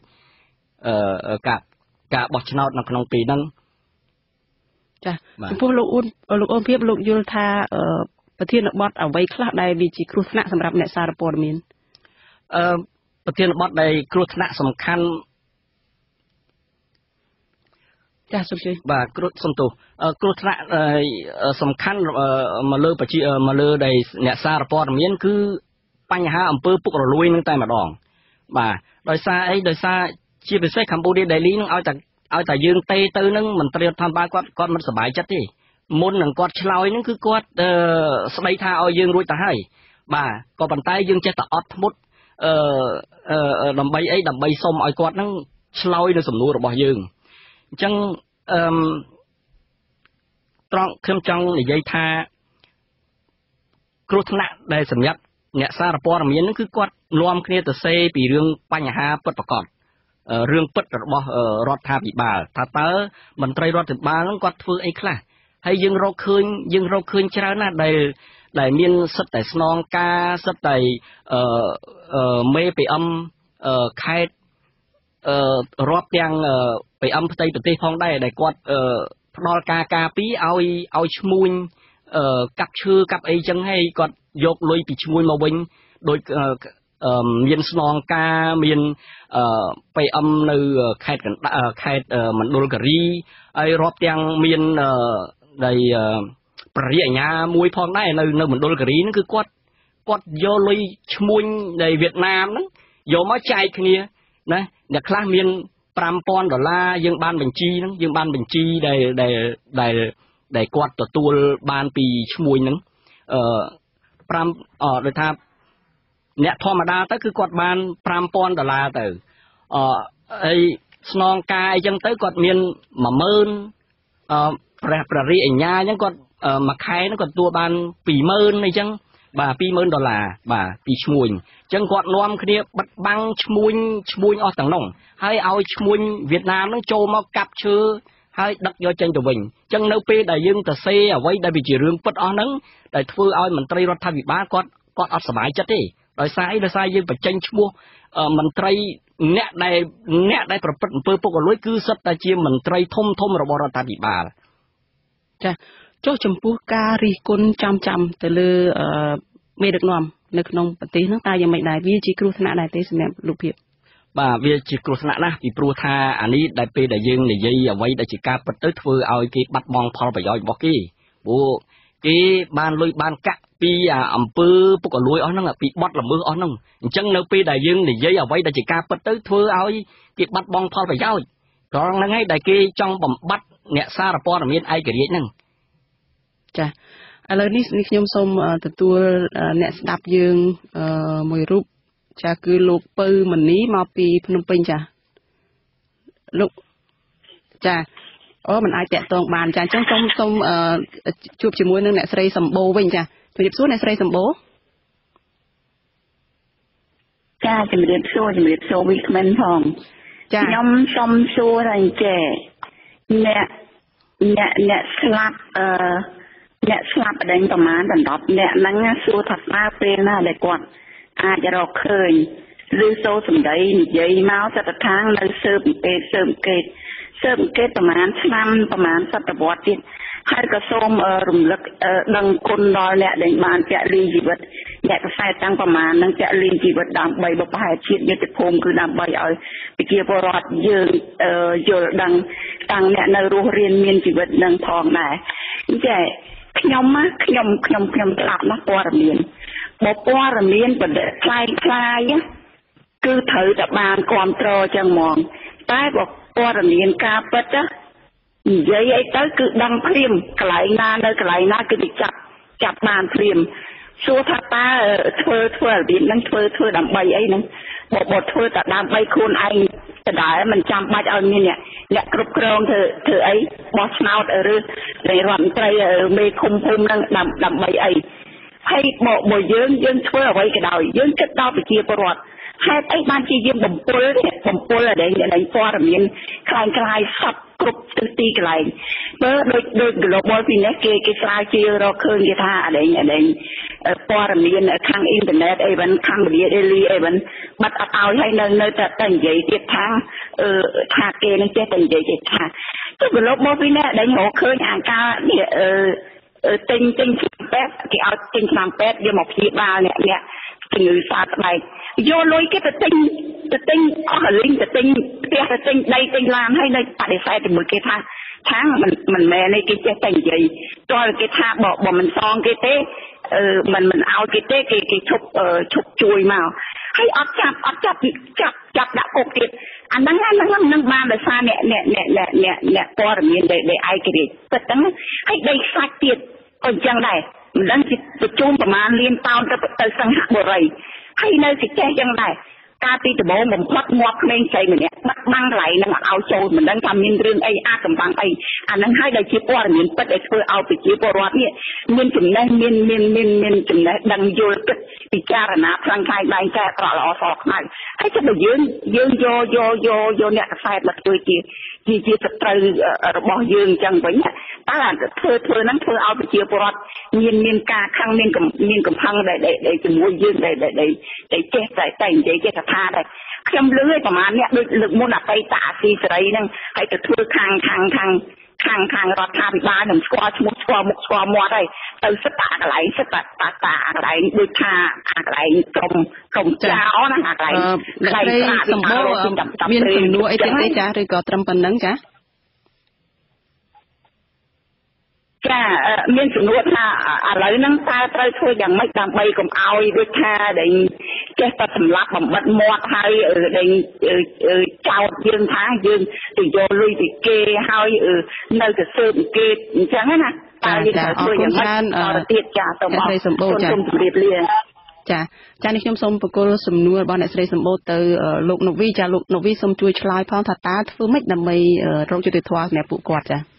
ការបោះឆ្នោតនៅក្នុងពេលហ្នឹងចាចំពោះលោកអូនភាពលោកយល់ថាប្រធានបទអ្វីខ្លះដែលវាជាគ្រោះថ្នាក់សម្រាប់អ្នកសារព័ត៌មានប្រធានបទដែលគ្រោះថ្នាក់សំខាន់ចាសូមជួយបាទគ្រោះថ្នាក់សំខាន់មកលើដែលអ្នកសារព័ត៌មានគឺបញ្ហាអំពើពុករលួយនឹងតែម្ដងបាទដោយសារអីដោយសារជាពិសេស Cambodia Daily នឹងឲ្យតែយើងទេទៅនឹងមន្ត្រីរដ្ឋាភិបាលគាត់មិនសប្បាយចិត្តទេមុននឹងគាត់ឆ្លើយនឹងគឺគាត់ស្ដីថាឲ្យយើងរួចទៅហើយបាទក៏ប៉ុន្តែយើងចេះតែអត់ធ្មត់ដើម្បីសុំឲ្យគាត់នឹងឆ្លើយនៅសំណួររបស់យើងអញ្ចឹងត្រង់ខ្ញុំចង់និយាយថាគ្រោះថ្នាក់ដែលសម្រាប់អ្នកសារព័ត៌មានហ្នឹងគឺគាត់នាំគ្នាទៅសេពីរឿងបញ្ហាពិតប្រាកដរឿងពិតរបស់រដ្ឋាភិបាលថាតើមន្ត្រីរដ្ឋាភិបាលហ្នឹងគាត់ធ្វើអីខ្លះហើយយើងរកឃើញច្រើនណាស់ដែលមានសិទ្ធិតែស្នងការសិទ្ធិតែមេ PM ខេត្តរាប់ទាំង PM ផ្ទៃប្រទេសផងដែរដែលគាត់ផ្ដល់ការពារឲ្យឈ្មួញកាប់ឈើកាប់អីចឹងហើយគាត់យកលុយពីឈ្មួញមកវិញដោយមានស្នងការមាន PM នៅខេត្តមណ្ឌលគិរីហើយរាប់ទាំងមានដែលព្រះរាជអាជ្ញាមួយផងដែរនៅមណ្ឌលគិរីហ្នឹងគឺគាត់យកលុយឈ្មួញនៃវៀតណាមហ្នឹងយកមកចែកគ្នាណាអ្នកខ្លះមាន$5,000យើងបានបញ្ជីហ្នឹងយើងបានបញ្ជីដែលគាត់ទទួលបានពីឈ្មួញហ្នឹងដូចថាអ្នកធម្មតាទៅគឺគាត់បាន$5,000ទៅហើយស្នងការអីចឹងទៅគាត់មាន10000ព្រះរាជអាជ្ញាអញ្ចឹងគាត់មួយខែហ្នឹងគាត់ទទួលបាន20000អីចឹងបាទ$20000បាទពីឈ្មួញអញ្ចឹងគាត់នាំគ្នាបិទបាំងឈ្មួញអស់ទាំងនោះហើយឲ្យឈ្មួញវៀតណាមហ្នឹងចូលមកកាប់ឈើហើយដឹកយកចេញទៅវិញអញ្ចឹងនៅពេលដែលយើងទៅសេអ្វីដែលវាជារឿងពិតអស់ហ្នឹងដែលធ្វើឲ្យមន្ត្រីរដ្ឋាភិបាលគាត់អត់សប្បាយចិត្តទេដោយសារយើងបញ្ចេញឈ្មោះមន្ត្រីអ្នកដែលប្រព្រឹត្តអំពើពុករលួយគឺសិតតែជាមន្ត្រីធំរបស់រដ្ឋាភិបាលចាចុះចំពោះការរិះគន់ចាំទៅលើមេដឹកនាំនៅក្នុងប្រទេសហ្នឹងតើយ៉ាងម៉េចដែរវាជាគ្រោះថ្នាក់ដែរទេសម្រាប់លោកភាពបាទវាជាគ្រោះថ្នាក់ណាស់ពីព្រោះថាអានេះដែលពេលដែលយើងនិយាយអ្វីដែលជាការពិតទៅធ្វើឲ្យគេបាត់បង់ផលប្រយោជន៍របស់គេព្រោះគេបានលុយបានកាក់ពីអំពើពុករលួយអស់ហ្នឹងពីបទល្មើសអស់ហ្នឹងអញ្ចឹងនៅពេលដែលយើងនិយាយអ្វីដែលជាការពិតទៅធ្វើឲ្យគេបាត់បង់ផលប្រយោជន៍ត្រង់ហ្នឹងហើយដែលគេចង់បំបត្តិអ្នកសារព័ត៌មានឯករាជ្យហ្នឹងចាឥឡូវនេះខ្ញុំសូមទទួលអ្នកស្ដាប់យើងមួយរូបចាគឺលោកពៅមនីមកពីភ្នំពេញចាលោកចាមិនអាចតាក់ទងបានចាអញ្ចឹងសូមជួបជាមួយនឹងអ្នកស្រីសម្បូរវិញចាជំរាបសួរអ្នកស្រីសម្បូរចាជំរាបសួរវីក្មិនផងចាខ្ញុំសូមសួរថាចេះអ្នកស្លាប់អ្នកស្លាប់ដេញប្រមាណ10អ្នកហ្នឹងសួរថាតើពេលណាដែលគាត់អាចរកឃើញឬសូរសម្ដីនិយាយមកសតថាងនៅស៊ើបអង្កេតប្រមាណឆ្នាំប្រមាណសតវត្សទៀតហើយក៏សូមរំលឹកដឹងគុណដល់អ្នកដែលបានចាក់លីជីវិតអ្នកកសែតតាំងប្រមាណនឹងចាក់លីជីវិតដើម្បីបព្វហេតុជាតិមាតុភូមិគឺដើម្បីឲ្យប្រជាពលរដ្ឋយើងយល់ដឹងតាំងអ្នកនៅរស់រៀនមានជីវិតនឹងផងដែរអញ្ចឹងខ្ញុំស្លាប់ណាស់ព័ត៌មានបើព័ត៌មានបដិខ្លាយខ្លាយគឺត្រូវតែបានគ្រប់គ្រងចឹងហ្មងតែបើព័ត៌មានការពិតនិយាយអីទៅគឺដឹងព្រាមកន្លែងណានៅកន្លែងណាគឺទៅចាប់បានព្រាមសួរថាតើធ្វើរបៀបហ្នឹងធ្វើដើម្បីអីហ្នឹងបើធ្វើតែដើម្បីខ្លួនឯងដដែលមិនចាំបាច់ឲ្យមានអ្នកគ្រប់គ្រងធ្វើអីបោះឆ្នោតឬរដ្ឋមន្ត្រីមេឃុំភូមិហ្នឹងដើម្បីអីហើយបើយើងធ្វើអ្វីក៏ដោយយើងគិតដល់ប្រជាពលរដ្ឋហេតុអីបានជាយើងបំពុលឲ្យអ្នកព័ត៌មានคล้ายសັບគ្រប់ទីកន្លែងបើដូច global ពីនេះគេស្រាវជ្រាវរកឃើញគេថាអីព័ត៌មានខាងអ៊ីនធឺណិតអីវិញខាង media daily អីវិញបាត់អត់ឲ្យហើយនៅតែនិយាយទៀតថាគេនឹងចេះតែនិយាយថាទៅ global ពីនេះដែលរកឃើញអាការនេះទិញពេទ្យគេឲ្យទិញថ្នាំពេទ្យយកមកព្យាបាលអ្នកជំងឺសើស្បែកយកលុយគេទៅទិញអស់កលីងទៅទិញផ្ទះទៅទិញដីទិញឡានហើយនៅបដិសេធជាមួយគេថាមិនមែនទេគេចេះតែនិយាយតើគេថាបើមិនសងគេទេមិនឲ្យគេទេគេឈប់ជួយមកហើយអត់ចាប់ដាក់គុកទៀតអាហ្នឹងបានដោយសារអ្នកព័ត៌មានដែលឯករាជ្យពិតហ្នឹងហើយដីខ្សាច់ទៀតក៏អញ្ចឹងដែរមិនដឹងជាប្រជុំប្រមាណលានតោនទៅសង្ហបុរីហើយនៅសេចក្ដីយ៉ាងដែរការពីដំបូងបំផុតងាប់ក្មេងស្រីម្នាក់បាត់បាំងកន្លែងហ្នឹងឲ្យចូលមិនដឹងថាមានរឿងអីអាកំបាំងអីអាហ្នឹងហើយដែលជាព័ត៌មានពិតដែលធ្វើឲ្យប្រជាពលរដ្ឋនេះមានចំណេះមានចំណេះដឹងយល់គិតពិចារណាផ្លាំងខ្លាយបែងចែកអក្រក់ល្អសខ្មៅហើយចាំបើយើងយកអ្នកកសែតមកធ្វើជាសត្រូវរបស់យើងអញ្ចឹងវិញតើធ្វើហ្នឹងធ្វើឲ្យប្រជាពលរដ្ឋមានការខឹងមានកំផឹងដែលជាមួយយើងដែលចេះតែនិយាយចេះថាដែរខ្ញុំលឺឲ្យប្រហែលអ្នកដូចលើកមុនអតីតអាស៊ីសេរីហ្នឹងហើយទៅធ្វើខាងរដ្ឋាភិបាលនឹងស្គាល់ឈ្មោះស្គាល់មុខស្គាល់មាត់ហើយទៅសិតតាកន្លែងសិតតាកន្លែងដូចថាកន្លែងក្រុមចៅណាកន្លែងសម្បូរមានសំណួរអីទៀតទេចាឬក៏ត្រឹមប៉ុណ្្នឹងចាមានសំណួរថាឥឡូវហ្នឹងតើត្រូវធ្វើយ៉ាងម៉េចដើម្បីកុំឲ្យដូចថាដែលចេះតែសម្លាប់បំបិតមាត់ហើយដែលចោតយើងថាយើងទៅយកលុយពីគេហើយនៅទៅស៊ើបគេអញ្ចឹងណាតើយើងត្រូវធ្វើយ៉ាងម៉េចទៀតចាសូមអរគុណសូមជម្រាបលាចានេះខ្ញុំសូមបកគលសំណួររបស់អ្នកស្រីសម្បូរទៅលោកណូវីចាលោកណូវីសូមជួយឆ្លើយផងថាតើធ្វើម៉េចដើម្បីរកយុត្តិធម៌សម្រាប់ពួកគាត់ចា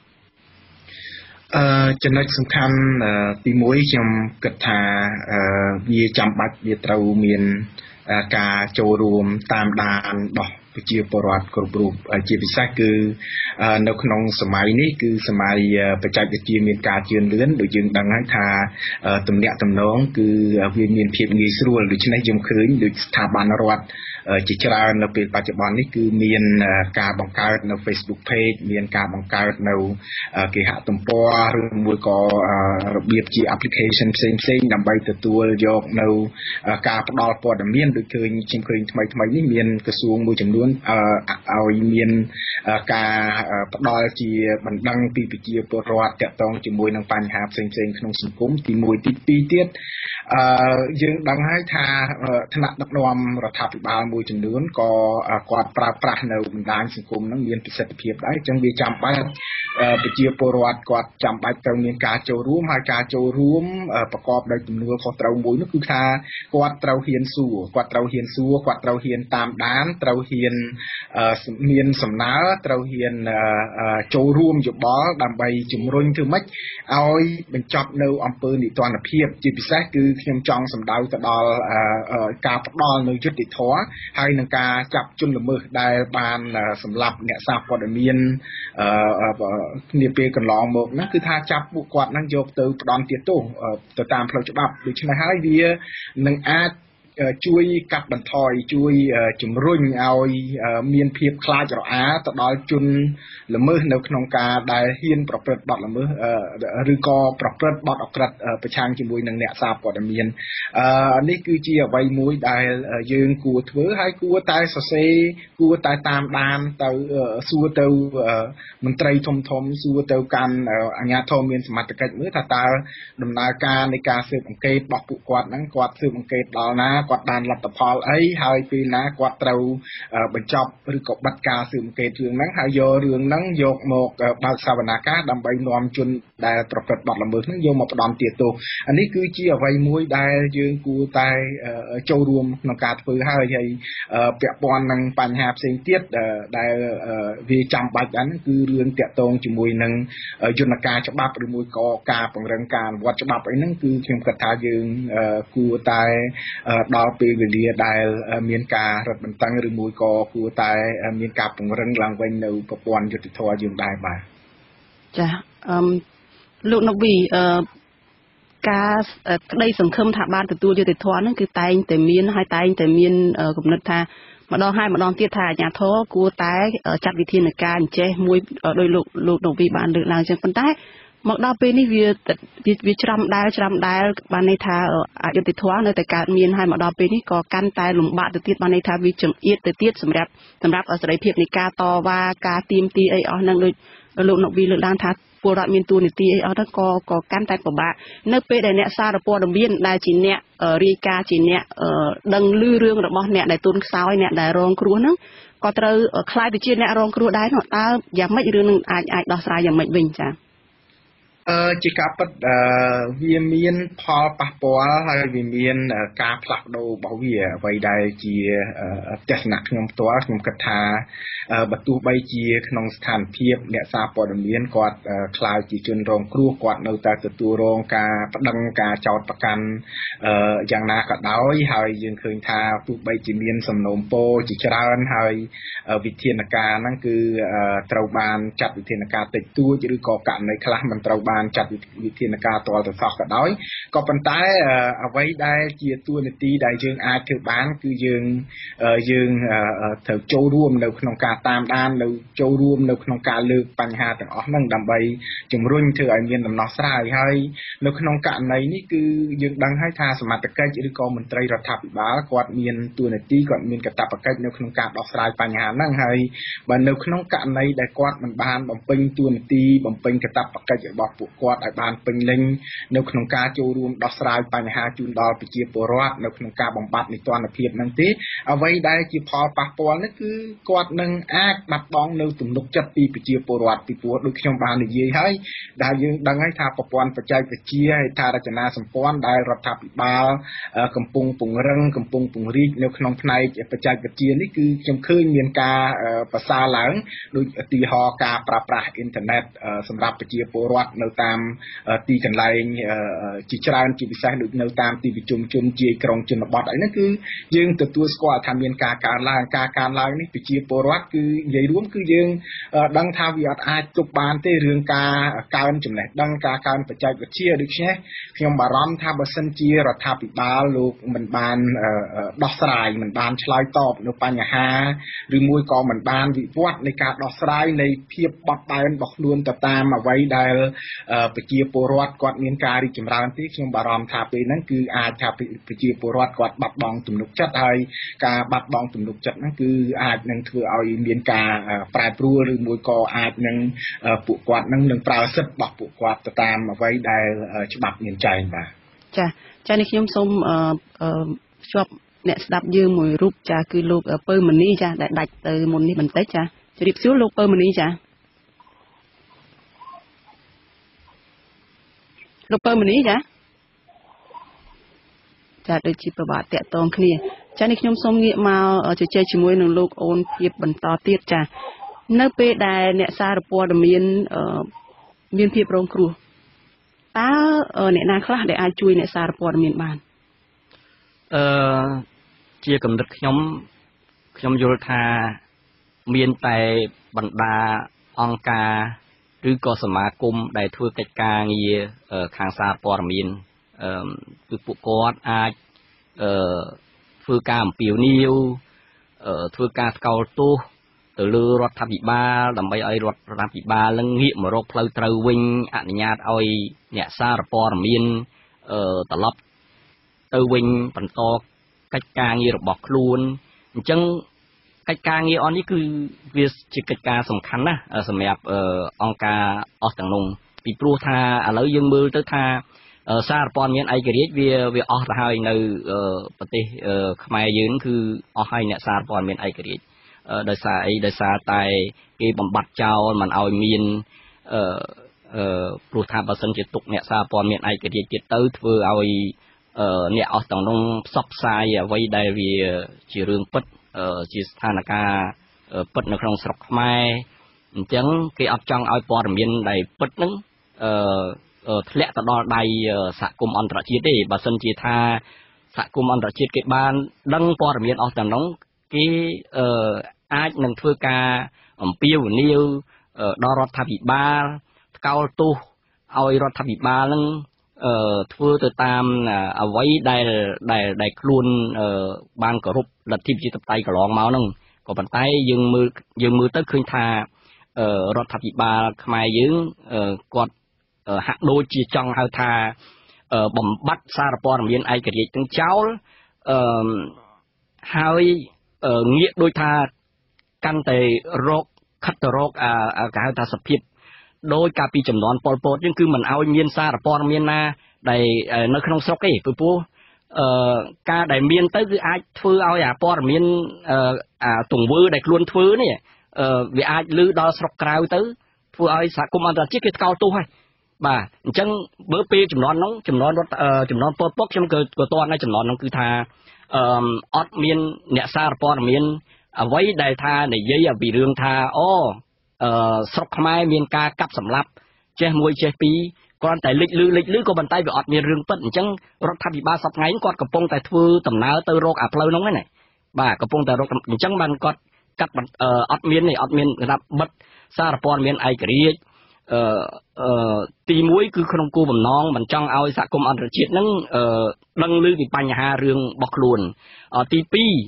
ចំណុចសំខាន់ទី1ខ្ញុំគិតថាវាចាំបាច់វាត្រូវមានការចូលរួមតាមដានរបស់ប្រជាពលរដ្ឋគ្រប់រូបជាពិសេសគឺនៅក្នុងសម័យនេះគឺសម័យបច្ចេកវិទ្យាមានការជឿនលឿនដូចយើងដឹងហើយថាទំនាក់ទំនងគឺវាមានភាពងាយស្រួលដូច្នេះខ្ញុំឃើញដូចស្ថាប័នរដ្ឋជាច្រើននៅពេលបច្ចុប្បន្ននេះគឺមានការបង្កើតនៅ Facebook page មានការបង្កើតនៅគេហទំព័រឬមួយក៏របៀបជា application ផ្សេងដើម្បីទទួលយកនៅការផ្ដល់ព័ត៌មានដូចខ្ញុំឃើញថ្មីនេះមានក្រសួងមួយចំនួនឲ្យមានការផ្ដល់ជាបណ្ដឹងពីប្រជាពលរដ្ឋទាក់ទងជាមួយនឹងបញ្ហាផ្សេងក្នុងសង្គមទី1ទី2ទៀតយើងដឹងហើយថាថ្នាក់ដឹកនាំរដ្ឋាភិបាលមួយចំនួនក៏គាត់ប្រើប្រាស់នៅបណ្ដាញសង្គមហ្នឹងមានប្រសិទ្ធភាពដែរអញ្ចឹងវាចាំបាច់ប្រជាពលរដ្ឋគាត់ចាំបាច់ត្រូវមានការចូលរួមហើយការចូលរួមប្រកបដោយទំនួលខុសត្រូវមួយនោះគឺថាគាត់ត្រូវហ៊ានសួរគាត់ត្រូវហ៊ានតាមដានត្រូវហ៊ានមានសំណើត្រូវហ៊ានចូលរួមយោបល់ដើម្បីជំរុញធ្វើម៉េចឲ្យបញ្ចប់នៅអំពើនីតិរដ្ឋភាពជាពិសេសគឺខ្ញុំចង់សម្ដៅទៅដល់ការផ្ដល់នៅយុត្តិធម៌ហើយនឹងការចាប់ជនល្មើសដែលបានសម្លាប់អ្នកសារព័ត៌មានគ្នាពេលកន្លងមកណាគឺថាចាប់ពួកគាត់នឹងយកទៅផ្ដន់ទោសទៅតាមផ្លូវច្បាប់ដូច្នេះហើយវានឹងអាចជួយកាត់បន្ថយជួយជំរុញឲ្យមានភាពខ្លាចរអាទៅដល់ជនល្មើសនៅក្នុងការដែលហ៊ានប្រព្រឹត្តបទល្មើសឬក៏ប្រព្រឹត្តបទអក្រិតប្រឆាំងជាមួយនឹងអ្នកសារព័ត៌មាននេះគឺជាអ្វីមួយដែលយើងគួរធ្វើហើយគួរតែសរសេរគួរតែតាមដានទៅសួរទៅមន្ត្រីធំសួរទៅកាន់អាជ្ញាធរមានសមត្ថកិច្ចមើលថាតើដំណើរការនៃការស៊ើបអង្កេតរបស់ពួកគាត់ហ្នឹងគាត់ស៊ើបអង្កេតដល់ណាគាត់បានលទ្ធផលអីហើយពេលណាគាត់ត្រូវបញ្ចប់ឬក៏បិទការស៊ើបអង្កេតរឿងហ្នឹងហើយយករឿងហ្នឹងយកមកបើកសវនាការដើម្បីនាំជនដែលប្រព្រឹត្តបទល្មើសហ្នឹងយកមកផ្ដន់ទាទោសអានេះគឺជាអ្វីមួយដែលយើងគួរតែចូលរួមក្នុងការធ្វើហើយពាក់ព័ន្ធនឹងបញ្ហាផ្សេងទៀតដែលវាចាំបាច់ហ្នឹងគឺរឿងតាក់ទងជាមួយនឹងយន្តការច្បាប់ឬមួយក៏ការពង្រឹងការអនុវត្តច្បាប់អីហ្នឹងគឺខ្ញុំគិតថាយើងគួរតែដល់ពេលវេលាដែលមានការរឹតបន្តឹងឬមួយក៏គួរតែមានការពង្រឹងឡើងវិញនៅប្រព័ន្ធយុតិធធម៌យើងដែរបាទចាលោកណូវីការក្តីសង្ឃឹមថាបានទទួលយុត្តិធម៌ហ្នឹងគឺតែងតែមានហើយតែងតែមានគំនិតថាម្ដងហើយម្ដងទៀតថាអាជ្ញាធរគួរតែចាត់វិធានការអញ្ចេះមួយដោយលោកណូវីបានលើកឡើងចឹងប៉ុន្តែមកដល់ពេលនេះវាច្រាំដែលបានន័យថាអយុត្តិធម៌នៅតែកើតមានហើយមកដល់ពេលនេះក៏កាន់តែលំបាកទៅទៀតបានន័យថាវាចង្អៀតទៅទៀតសម្រាប់សេរីភាពនៃការតវ៉ាការទាមទារអីអស់ហ្នឹងដូចលោកណូវីលើកឡើងថាពលរដ្ឋមានតួនាទីអីអស់ហ្នឹងក៏កាន់តែពិបាកនៅពេលដែលអ្នកសារព័ត៌មានដែលជាអ្នករាយការណ៍ជាអ្នកដឹងឮរឿងរបស់អ្នកដែលទុនខ្សោយអ្នកដែលរងគ្រោះហ្នឹងក៏ត្រូវខ្លាយទៅជាអ្នករងគ្រោះដែរនោះតើយ៉ាងម៉េចរឿងនឹងអាចដោះស្រាយយ៉ាងម៉េចវិញចា៎ជាការពិតវាមានផលប៉ះពាល់ហើយវាមានការផ្លាស់ប្ដូររបស់វាអ្វីដែលជាទស្សនៈខ្ញុំផ្ទាល់ខ្ញុំគិតថាបើទោះបីជាក្នុងស្ថានភាពអ្នកសារព័ត៌មានគាត់ខ្លាចជាជនរងគ្រោះគាត់នៅតែទទួលរងការប្តឹងការចោទប្រកាន់យ៉ាងណាក៏ដោយហើយយើងឃើញថាទោះបីជាមានសំណូមពរជាច្រើនហើយវិធានការហ្នឹងគឺត្រូវបានចាត់វិធានការតិចតួចឬក៏ករណីខ្លះមិនត្រូវបានចាត់វិធានការទាល់ទៅសោះក៏ដោយក៏ប៉ុន្តែអ្វីដែលជាតួនាទីដែលយើងអាចធ្វើបានគឺយើងត្រូវចូលរួមនៅក្នុងការតាមដាននៅចូលរួមនៅក្នុងការលើកបញ្ហាទាំងអស់ហ្នឹងដើម្បីជំរុញធ្វើឲ្យមានដំណោះស្រាយហើយនៅក្នុងករណីនេះគឺយើងដឹងហើយថាសមត្ថកិច្ចឬក៏មន្ត្រីរដ្ឋាភិបាលគាត់មានតួនាទីគាត់មានកាតព្វកិច្ចនៅក្នុងការដោះស្រាយបញ្ហាហ្នឹងហើយបើនៅក្នុងករណីដែលគាត់មិនបានបំពេញតួនាទីបំពេញកាតព្វកិច្ចរបស់ពួកគាត់ឲ្យបានពេញលេញនៅក្នុងការចូលរួមដោះស្រាយបញ្ហាជូនដល់ប្រជាពលរដ្ឋនៅក្នុងការបំបត្តិនីតិរដ្ឋភាពហ្នឹងទេអ្វីដែលជាផលប៉ះពាល់នេះគឺគាត់នឹងអាចបាត់បង់នៅទំនុកចិត្តពីប្រជាពលរដ្ឋពីព្រោះដូចខ្ញុំបាននិយាយហើយដែលយើងដឹងហើយថាប្រព័ន្ធបច្ចេកវិទ្យាហេដ្ឋារចនាសម្ព័ន្ធដែលរដ្ឋាភិបាលកំពុងពង្រឹងកំពុងពង្រីកនៅក្នុងផ្នែកបច្ចេកវិទ្យានេះគឺខ្ញុំឃើញមានការប្រសើរឡើងដូចឧទាហរណ៍ការប្រើប្រាស់អ៊ីនធឺណិតសម្រាប់ប្រជាពលរដ្ឋនៅតាមទីកន្លែងជាច្រើនជាពិសេសដូចនៅតាមទីប្រជុំជនជាយក្រុងជនបទអីហ្នឹងគឺយើងទទួលស្គាល់ថាមានការកើនឡើងនេះប្រជាពលរដ្ឋគឺនិយាយរួមគឺយើងដឹងថាវាអត់អាចទប់បានទេរឿងការកើនចំណេះដឹងការកើនបច្ចេកវិទ្យាដូចនេះខ្ញុំបារម្ភថាបើសិនជារដ្ឋាភិបាលលោកមិនបានដោះស្រាយមិនបានឆ្លើយតបនៅបញ្ហាឬមួយក៏មិនបានវិវត្តនៃការដោះស្រាយនៃភាពបត់បែនរបស់ខ្លួនទៅតាមអ្វីដែលប្រជាពលរដ្ឋគាត់មានការរីកចម្រើនទេខ្ញុំបារម្ភថាពេលហ្នឹងគឺអាចថាប្រជាពលរដ្ឋគាត់បាត់បង់ទំនុកចិត្តហើយការបាត់បង់ទំនុកចិត្តហ្នឹងគឺអាចនឹងធ្វើឲ្យមានការប្រែប្រួលឬមួយក៏អាចនឹងពួកគាត់នឹងប្រើសិទ្ធិរបស់ពួកគាត់ទៅតាមអ្វីដែលច្បាប់មានចែងបាទចានេះខ្ញុំសូមភ្ជាប់អ្នកស្ដាប់យើងមួយរូបចាគឺលោកពៅមនីចាដែលដាច់ទៅមុននេះបន្តិចចាជម្រាបសួរលោកពៅមនីចាលោកពៅមនីចាដូចជាប្រវត្តិតាក់ទងគ្នាចានេះខ្ញុំសូមងាកមកជជែកជាមួយនឹងលោកអូនភាពបន្តទៀតចានៅពេលដែលអ្នកសារព័ត៌មានមានភាពរងគ្រោះតើអ្នកណាខ្លះដែលអាចជួយអ្នកសារព័ត៌មានបានជាកំណត់ខ្ញុំយល់ថាមានតែបណ្ដាអង្គការឬក៏សមាគមដែលធ្វើកិច្ចការងារខាងសារព័ត៌មានគឺពួកគាត់អាចធ្វើការអំពាវនាវធ្វើការស្កោលទោសទៅលើរដ្ឋាភិបាលដើម្បីឲ្យរដ្ឋាភិបាលនឹងងាកមករកផ្លូវត្រូវវិញអនុញ្ញាតឲ្យអ្នកសារព័ត៌មានត្រឡប់ទៅវិញបន្តកិច្ចការងាររបស់ខ្លួនអញ្ចឹងកិច្ចការងារអស់នេះគឺវាជាកិច្ចការសំខាន់ណាស់សម្រាប់អង្គការអស់ទាំងនោះពីព្រោះថាឥឡូវយើងមើលទៅថាសារព័ត៌មានឯករាជ្យវាអស់ទៅហើយនៅប្រទេសខ្មែរយើងគឺអស់ហើយអ្នកសារព័ត៌មានឯករាជ្យដោយសារអីដោយសារតែគេបំបត្តិចោលមិនឲ្យមានព្រោះថាបើសិនជាទុកអ្នកសារព័ត៌មានឯករាជ្យទៀតទៅធ្វើឲ្យអ្នកអស់ទាំងនោះផ្សព្វផ្សាយអ្វីដែលវាជារឿងពិតជាស្ថានភាពពិតនៅក្នុងស្រុកខ្មែរអញ្ចឹងគេអត់ចង់ឲ្យព័ត៌មានដែលពិតហ្នឹងធ្លាក់ទៅដល់ដៃសហគមន៍អន្តរជាតិទេបើសិនជាថាសហគមន៍អន្តរជាតិគេបានដឹងព័ត៌មានអស់ទាំងនោះគេអាចនឹងធ្វើការអំពាវនាវដល់រដ្ឋាភិបាលថ្កោលទោសឲ្យរដ្ឋាភិបាលនឹងធ្វើទៅតាមអ្វីដែលខ្លួនបានគោរពលទ្ធិប្រជាធិបតេយ្យកន្លងមកហ្នឹងក៏ប៉ុន្តែយើងមើលទៅឃើញថារដ្ឋាភិបាលខ្មែរយើងគាត់ហាក់ដូចជាចង់ហៅថាបំបត្តិសារព័ត៌មានឯករាជ្យទាំងចោលហើយងាកដូចថាកាន់តែខិតទៅរកគេហៅថាសភាពដោយកាលពីចំនួនប៉ុលពតយើងគឺមិនឲ្យមានសារព័ត៌មានណាដែលនៅក្នុងស្រុកទេពីព្រោះការដែលមានទៅគឺអាចធ្វើឲ្យអាព័ត៌មានទង្វើដែលខ្លួនធ្វើនេះវាអាចលឺដល់ស្រុកក្រៅទៅធ្វើឲ្យសហគមន៍អន្តរជាតិគេថ្កោលទោសហើយបាទអញ្ចឹងបើពេលចំនួននោះចំនួនប៉ុលពតខ្ញុំក៏តនៅចំនួននោះគឺថាអត់មានអ្នកសារព័ត៌មានអ្វីដែលថានិយាយពីរឿងថាស្រុកខ្មែរមានការកាប់សម្លាប់ចេះមួយចេះពីរគ្រាន់តែលេចលឺក៏ប៉ុន្តែវាអត់មានរឿងពិតអញ្ចឹងរដ្ឋាភិបាលសប្តាហ៍គាត់កំពុងតែធ្វើដំណើរទៅរកអាផ្លូវនោះណាបាទកំពុងតែរកអញ្ចឹងបានគាត់កាត់អត់មានក្តាប់បិទសារព័ត៌មានឯករាជ្យទី1គឺក្នុងគោលបំណងមិនចង់ឲ្យសហគមន៍អន្តរជាតិនឹងដឹងឮពីបញ្ហារឿងរបស់ខ្លួនទី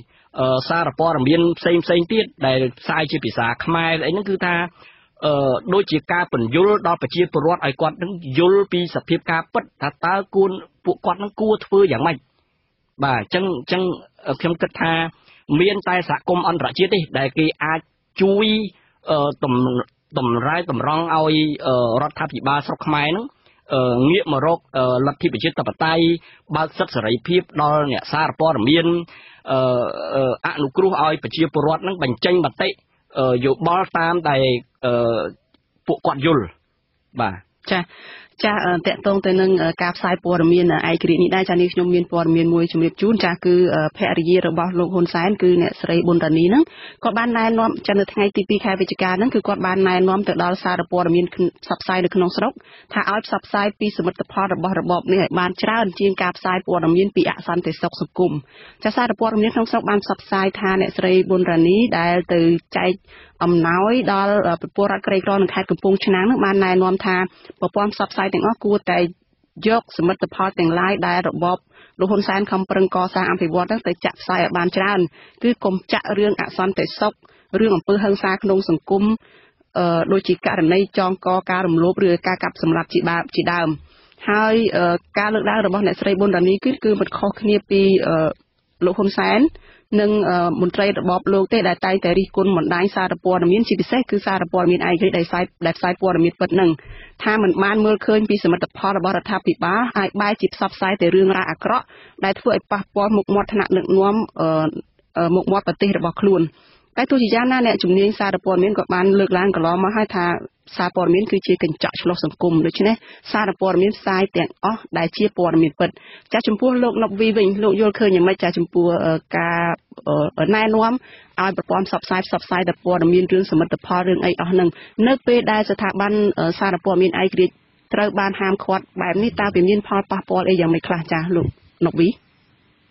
2សារព័ត៌មានផ្សេងទៀតដែលផ្សាយជាភាសាខ្មែរអីហ្នឹងគឺថាដូចជាការពន្យល់ដល់ប្រជាពលរដ្ឋឲ្យគាត់នឹងយល់ពីសភាពការពិតថាតើពួកគាត់នឹងគួរធ្វើយ៉ាងម៉េចបាទអញ្ចឹងខ្ញុំគិតថាមានតែសហគមន៍អន្តរជាតិទេដែលគេអាចជួយតម្រែតម្រង់ឲ្យរដ្ឋាភិបាលស្រុកខ្មែរហ្នឹងងាកមករកលទ្ធិប្រជាធិបតេយ្យបើកសិទ្ធិសេរីភាពដល់អ្នកសារព័ត៌មានអនុគ្រោះឲ្យប្រជាពលរដ្ឋហ្នឹងបញ្ចេញមតិយោបល់តាមតែពួកគាត់យល់បាទចាតកតងទៅនឹងការផ្សាយព័ត៌មានឯករាជ្យនេះដែរចានេះខ្ញុំមានព័ត៌មានមួយជំរាបជូនចាគឺភរិយារបស់លោកហ៊ុនសែនគឺអ្នកស្រីប៊ុនរ៉ានីហ្នឹងគាត់បានណែនាំចានៅថ្ងៃទី2ខែវិច្ឆិកាហ្នឹងគឺគាត់បានណែនាំទៅដល់សារព័ត៌មានផ្សព្វផ្សាយនៅក្នុងស្រុកថាឲ្យផ្សព្វផ្សាយពីសមិទ្ធផលរបស់របបនេះឲ្យបានច្រើនជាងការផ្សាយព័ត៌មានពីអសន្តិសុខសង្គមចាសារព័ត៌មានក្នុងស្រុកបានផ្សព្វផ្សាយថាអ្នកស្រីប៊ុនរ៉ានីដែលទៅចែកអំណោយដល់ពលរដ្ឋក្រីក្រនៅខេត្តកំពង់ឆ្នាំងនឹងបានណែនាំថាប្រព័ន្ធផ្សព្វផ្សាយទាំងអស់គួរតែយកសមិទ្ធផលទាំងឡាយដែលរបបលោកហ៊ុនសែនខំប្រឹងកសាងអភិវឌ្ឍន៍ទៅចាក់ផ្សាយឲ្យបានច្រើនគឺកុំចាក់រឿងអសន្តិសុខរឿងអំពើហិង្សាក្នុងសង្គមដូចជាករណីចងកការរំលោភឬការកាប់សម្លាប់ជាដើមហើយការលើកឡើងរបស់អ្នកស្រីប៊ុនរ៉ានីគឺមិនខុសគ្នាពីលោកហ៊ុនសែននិងមន្ត្រីរបបលោកទេដែលតែងតែរិះគន់បណ្ដាញសារព័ត៌មានជាពិសេសគឺសារព័ត៌មានឯករាជ្យដែលផ្សាយព័ត៌មានពិតនឹងថាមិនបានមើលឃើញពីសមិទ្ធផលរបស់រដ្ឋាភិបាលហើយបែរជាផ្សព្វផ្សាយតែរឿងរ៉ាវអាក្រក់ដែលធ្វើឲ្យប៉ះពាល់មុខមាត់ថ្នាក់ដឹកនាំមុខមាត់ប្រទេសរបស់ខ្លួនតែទោះជាយ៉ាងណាអ្នកជំនាញសារព័ត៌មានក៏បានលើកឡើងកន្លងមកហើយថាសារព័ត៌មានគឺជាកញ្ចក់ឆ្លុះសង្គមដូច្នេះសារព័ត៌មានផ្សាយទាំងអស់ដែលជាព័ត៌មានពិតចាចំពោះលោកណប់វីវិញលោកយល់ឃើញយ៉ាងម៉េចចាចំពោះការណែនាំឲ្យប្រព័ន្ធផ្សព្វផ្សាយតែព័ត៌មានរឿងសមិទ្ធផលរឿងអីអស់ហ្នឹងនៅពេលដែលស្ថាប័នសារព័ត៌មានឯករាជ្យត្រូវបានហាមឃាត់បែបនេះតើវាមានផលប៉ះពាល់អីយ៉ាងម៉េចខ្លះចាលោកណប់វី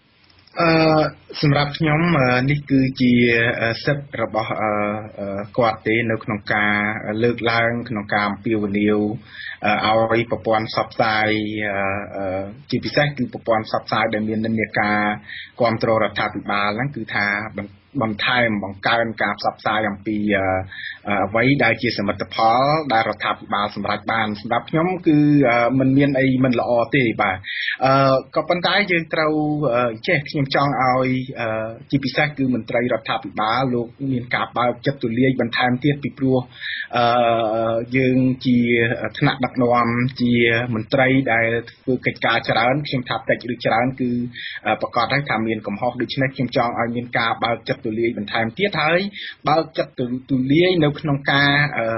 សម្រាប់ខ្ញុំនេះគឺជាសិទ្ធិរបស់គាត់ទេនៅក្នុងការលើកឡើងក្នុងការអំពាវនាវឲ្យប្រព័ន្ធផ្សព្វផ្សាយជាពិសេសគឺប្រព័ន្ធផ្សព្វផ្សាយដែលមាននិន្នាការគ្រប់គ្រងរដ្ឋាភិបាលហ្នឹងគឺថាបន្ថែមបង្កើនការផ្សព្វផ្សាយអំពីអ្វីដែលជាសមិទ្ធផលដែលរដ្ឋាភិបាលសម្រេចបានសម្រាប់ខ្ញុំគឺมันមានអីមិនល្អទេបាទក៏ប៉ុន្តែយើងត្រូវចេះខ្ញុំចង់ឲ្យជាពិសេសគឺមន្ត្រីរដ្ឋាភិបាលលោកមានការបើកចិត្តទូលាយបន្ថែមទៀតពីព្រោះយើងជាថ្នាក់ដឹកនាំជាមន្ត្រីដែលធ្វើកិច្ចការច្រើនខ្ញុំថាតិចឬច្រើនគឺប្រកាសថាមានកំហុសដូច្នេះខ្ញុំចង់ឲ្យមានការបើកចិត្តទូលាយបន្ថែមទៀតហើយបើកចិត្តទូលាយនៅក្នុងការ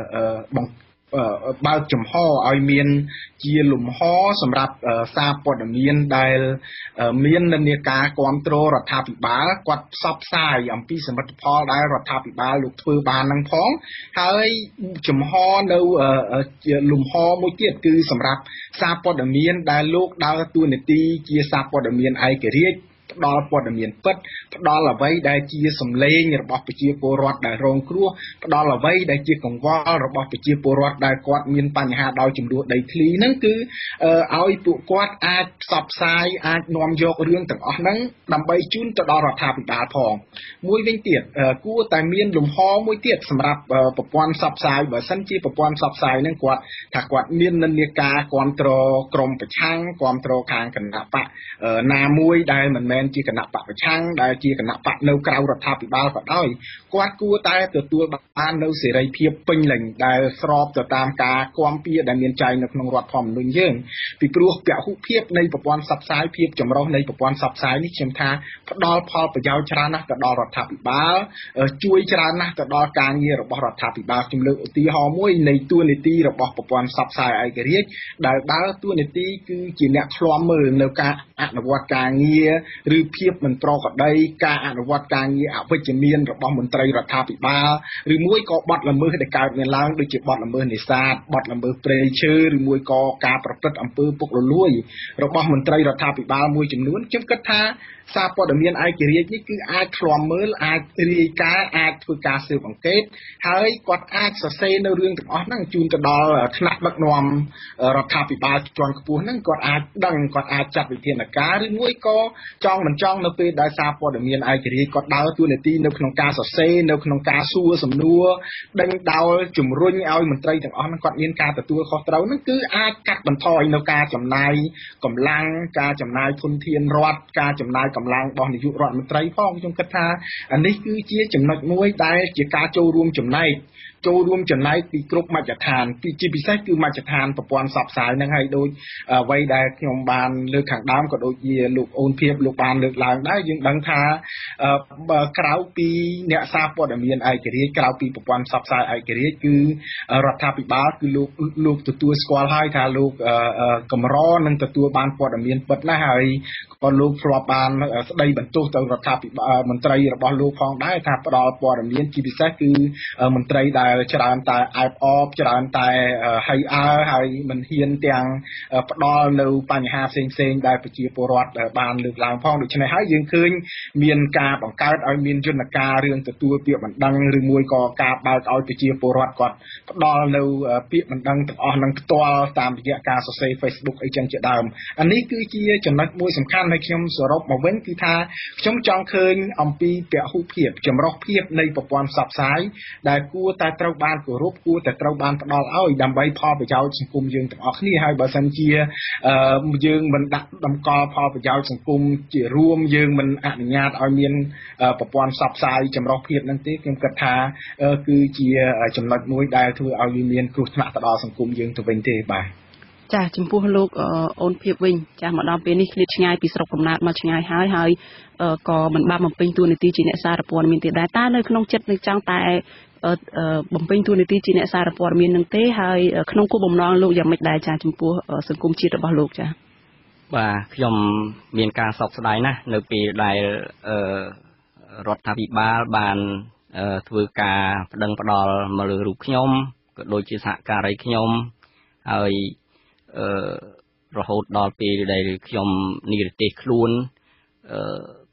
បើកចំហឲ្យមានជាលំហសម្រាប់សារព័ត៌មានដែលមាននិន្នាការគ្រប់គ្រងរដ្ឋាភិបាលគាត់ផ្សព្វផ្សាយអំពីសមិទ្ធផលដែលរដ្ឋាភិបាលលោកធ្វើបាននឹងផងហើយចំហនៅជាលំហមួយទៀតគឺសម្រាប់សារព័ត៌មានដែលលោកដើរតួនាទីជាសារព័ត៌មានឯករាជ្យផ្ដល់ព័ត៌មានពិតផ្ដល់អ្វីដែលជាសម្លេងរបស់ប្រជាពលរដ្ឋដែលរងគ្រោះផ្ដល់អ្វីដែលជាកង្វល់របស់ប្រជាពលរដ្ឋដែលគាត់មានបញ្ហាដោយចំនួនដីធ្លីហ្នឹងគឺឲ្យពួកគាត់អាចផ្សព្វផ្សាយអាចនាំយករឿងទាំងអស់ហ្នឹងដើម្បីជូនទៅដល់រដ្ឋាភិបាលផងមួយវិញទៀតគួរតែមានលំហមួយទៀតសម្រាប់ប្រព័ន្ធផ្សព្វផ្សាយបើសិនជាប្រព័ន្ធផ្សព្វផ្សាយហ្នឹងគាត់ថាគាត់មាននិន្នាការគ្រប់គ្រងក្រមប្រឆាំងគ្រប់គ្រងខាងគណៈបកណាមួយដែលមិនមែនជាគណៈបកប្រឆាំងដែលជាគណៈបកនៅក្រៅរដ្ឋាភិបាលក៏ដោយគាត់គួរតែទទួលបាននៅសេរីភាពពេញលេញដែលស្របទៅតាមការគាំពៀដែលមានចែងនៅក្នុងរដ្ឋធម្មនុញ្ញយើងពីព្រោះពហុភាពនៃប្រព័ន្ធផ្សព្វផ្សាយភាពចម្រុះនៃប្រព័ន្ធផ្សព្វផ្សាយនេះខ្ញុំថាផ្ដល់ផលប្រយោជន៍ច្រើនណាស់ទៅដល់រដ្ឋាភិបាលជួយច្រើនណាស់ទៅដល់ការងាររបស់រដ្ឋាភិបាលខ្ញុំលើកឧទាហរណ៍មួយនៃតួនាទីរបស់ប្រព័ន្ធផ្សព្វផ្សាយឯករាជ្យដែលដើរតួនាទីគឺជាអ្នកឃ្លាំមើលនៅការអនុវត្តការងារឬភាពមិនប្រក្រតីការអនុវត្តការងារអវិជ្ជមានរបស់មន្ត្រីរដ្ឋាភិបាលឬមួយក៏បទល្មើសដែលកើតមានឡើងដូចជាបទល្មើសនេសាទបទល្មើសព្រៃឈើឬមួយក៏ការប្រព្រឹត្តអំពើពុករលួយរបស់មន្ត្រីរដ្ឋាភិបាលមួយចំនួនខ្ញុំគិតថាសារព័ត៌មានឯករាជ្យនេះគឺអាចឃ្លាំមើលអាចរាយការណ៍អាចធ្វើការស៊ើបអង្កេតហើយគាត់អាចសរសេរនៅរឿងទាំងអស់ហ្នឹងជូនទៅដល់ថ្នាក់ដឹកនាំរដ្ឋាភិបាលជាន់ខ្ពស់ហ្នឹងគាត់អាចដឹងគាត់អាចចាត់វិធានការឬមួយក៏ចង់មិនចង់នៅពេលដែលសារព័ត៌មានឯករាជ្យគាត់ដើរតួនាទីនៅក្នុងការសរសេរនៅក្នុងការសួរសំណួរដេញដោលជំរុញឲ្យមន្ត្រីទាំងអស់ហ្នឹងគាត់មានការទទួលខុសត្រូវហ្នឹងគឺអាចកាត់បន្ថយនៅការចំណាយកម្លាំងការចំណាយធនធានរដ្ឋការចំណាយកម្លាំងរបស់នាយករដ្ឋមន្ត្រីផងខ្ញុំគិតថានេះគឺជាចំណុចមួយដែលជាការចូលរួមចំណែកពីគ្រប់មជ្ឈដ្ឋានជាពិសេសគឺមជ្ឈដ្ឋានប្រព័ន្ធផ្សព្វផ្សាយហ្នឹងហើយដូចអ្វីដែលខ្ញុំបានលើកខាងដើមក៏ដូចជាលោកអូនភៀបលោកបានលើកឡើងដែរយើងដឹងថាក្រៅពីអ្នកសារព័ត៌មានឯករាជ្យក្រៅពីប្រព័ន្ធផ្សព្វផ្សាយឯករាជ្យគឺរដ្ឋាភិបាលគឺលោកទទួលស្គាល់ហើយថាលោកកម្រនឹងទទួលបានព័ត៌មានពិតណាស់ហើយក៏លោកធ្លាប់បានស្ដីបន្ទោសទៅរដ្ឋាភិបាលមន្ត្រីរបស់លោកផងដែរថាផ្ដល់ព័ត៌មានជាពិសេសគឺមន្ត្រីដែលច្រើនតែអែបអបច្រើនតែហៃអើហើយមិនហ៊ានទាំងផ្ដល់នៅបញ្ហាផ្សេងៗដែលប្រជាពលរដ្ឋបានលើកឡើងផងដូច្នេះហើយយើងឃើញមានការបង្កើតឲ្យមានយន្តការរឿងទទួលពាក្យបណ្ដឹងឬមួយក៏ការបើកឲ្យប្រជាពលរដ្ឋគាត់ផ្ដល់នៅពាក្យបណ្ដឹងទាំងអស់នឹងផ្ទាល់តាមរយៈការសរសេរ Facebook អីចឹងជាដើមអានេះគឺជាចំណុចមួយសំខាន់ដែលខ្ញុំសរុបមកវិញគឺថាខ្ញុំចង់ឃើញអំពីពហុភាពចម្រុះភាពនៃប្រព័ន្ធផ្សព្វផ្សាយដែលគួរតែត្រូវបានគោរពគួរតែត្រូវបានផ្ដល់ឲ្យដើម្បីផលប្រយោជន៍សង្គមយើងទាំងអស់គ្នាហើយបើសិនជាយើងមិនដាក់តម្កល់ផលប្រយោជន៍សង្គមជារួមយើងមិនអនុញ្ញាតឲ្យមានប្រព័ន្ធផ្សព្វផ្សាយចម្រុះភាពហ្នឹងទេខ្ញុំគិតថាគឺជាចំណុចមួយដែលធ្វើឲ្យវាមានគ្រោះថ្នាក់ទៅដល់សង្គមយើងទៅវិញទេបាទចាចំពោះលោកអូនភៀបវិញចាមកដល់ពេលនេះឃ្លាតឆ្ងាយពីស្រុកកំណើតមកឆ្ងាយហើយក៏មិនបានបំពេញតួនាទីជាអ្នកសារព័ត៌មានទៀតដែរតើនៅក្នុងចិត្តនឹងចង់តែបំពេញតួនាទីជាអ្នកសារព័ត៌មាននឹងទេហើយក្នុងគោលបំណងលោកយ៉ាងម៉េចដែរចាចំពោះសង្គមជាតិរបស់លោកចាបាទខ្ញុំមានការសោកស្ដាយណាស់នៅពេលដែលរដ្ឋាភិបាលបានធ្វើការប្តឹងផ្ដាល់មកលើរូបខ្ញុំក៏ដូចជាសហការីខ្ញុំហើយរហូតដល់ពេលដែលខ្ញុំនិរទេសខ្លួនថ្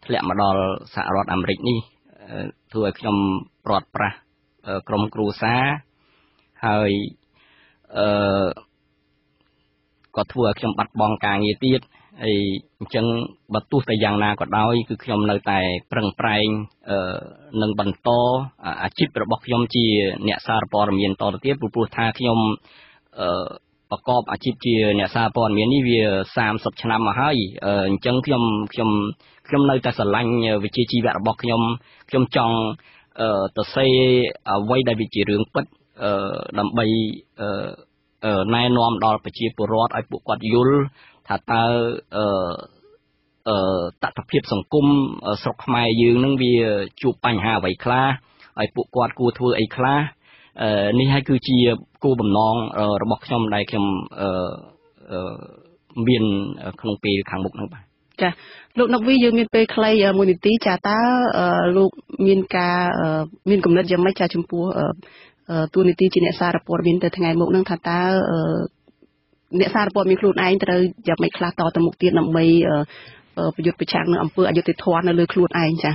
ធ្លាក់មកដល់សហរដ្ឋអាមេរិកនេះធ្វើឲ្យខ្ញុំព្រាត់ប្រាសក្រុមគ្រួសារហើយក៏ធ្វើឲ្យខ្ញុំបាត់បង់ការងារទៀតហើយអញ្ចឹងបើទោះតែយ៉ាងណាក៏ដោយគឺខ្ញុំនៅតែប្រឹងប្រែងនឹងបន្តអាជីពរបស់ខ្ញុំជាអ្នកសារព័ត៌មានតទៅទៀតព្រោះថាខ្ញុំប្រកបអាជីពជាអ្នកសារព័ត៌មាននេះវា30ឆ្នាំមកហើយអញ្ចឹងខ្ញុំនៅតែស្រឡាញ់វិជ្ជាជីវៈរបស់ខ្ញុំចង់ទៅសេអ្វីដែលវាជារឿងពិតដើម្បីណែនាំដល់ប្រជាពលរដ្ឋឲ្យពួកគាត់យល់ថាតើតថភាពសង្គមស្រុកខ្មែរយើងនឹងវាជួបបញ្ហាអ្វីខ្លះហើយពួកគាត់គួរធ្វើអីខ្លះនេះហើយគឺជាគោលបំណងរបស់ខ្ញុំដែលខ្ញុំមានក្នុងពេលខាងមុខហ្នឹងបាទចាលោកណកវីយើងមានពេលខ្លីមួយនាទីចាតើលោកមានគំនិតយ៉ាងម៉េចចាចំពោះទូនីតិជាអ្នកសារព័ត៌មានទៅថ្ងៃមុខនឹងថាតើអ្នកសារព័ត៌មានខ្លួនឯងត្រូវយ៉ាងម៉េចខ្លះតទៅមុខទៀតដើម្បីប្រយុទ្ធប្រឆាំងនឹងអំពើអយុត្តិធម៌នៅលើខ្លួនឯងចា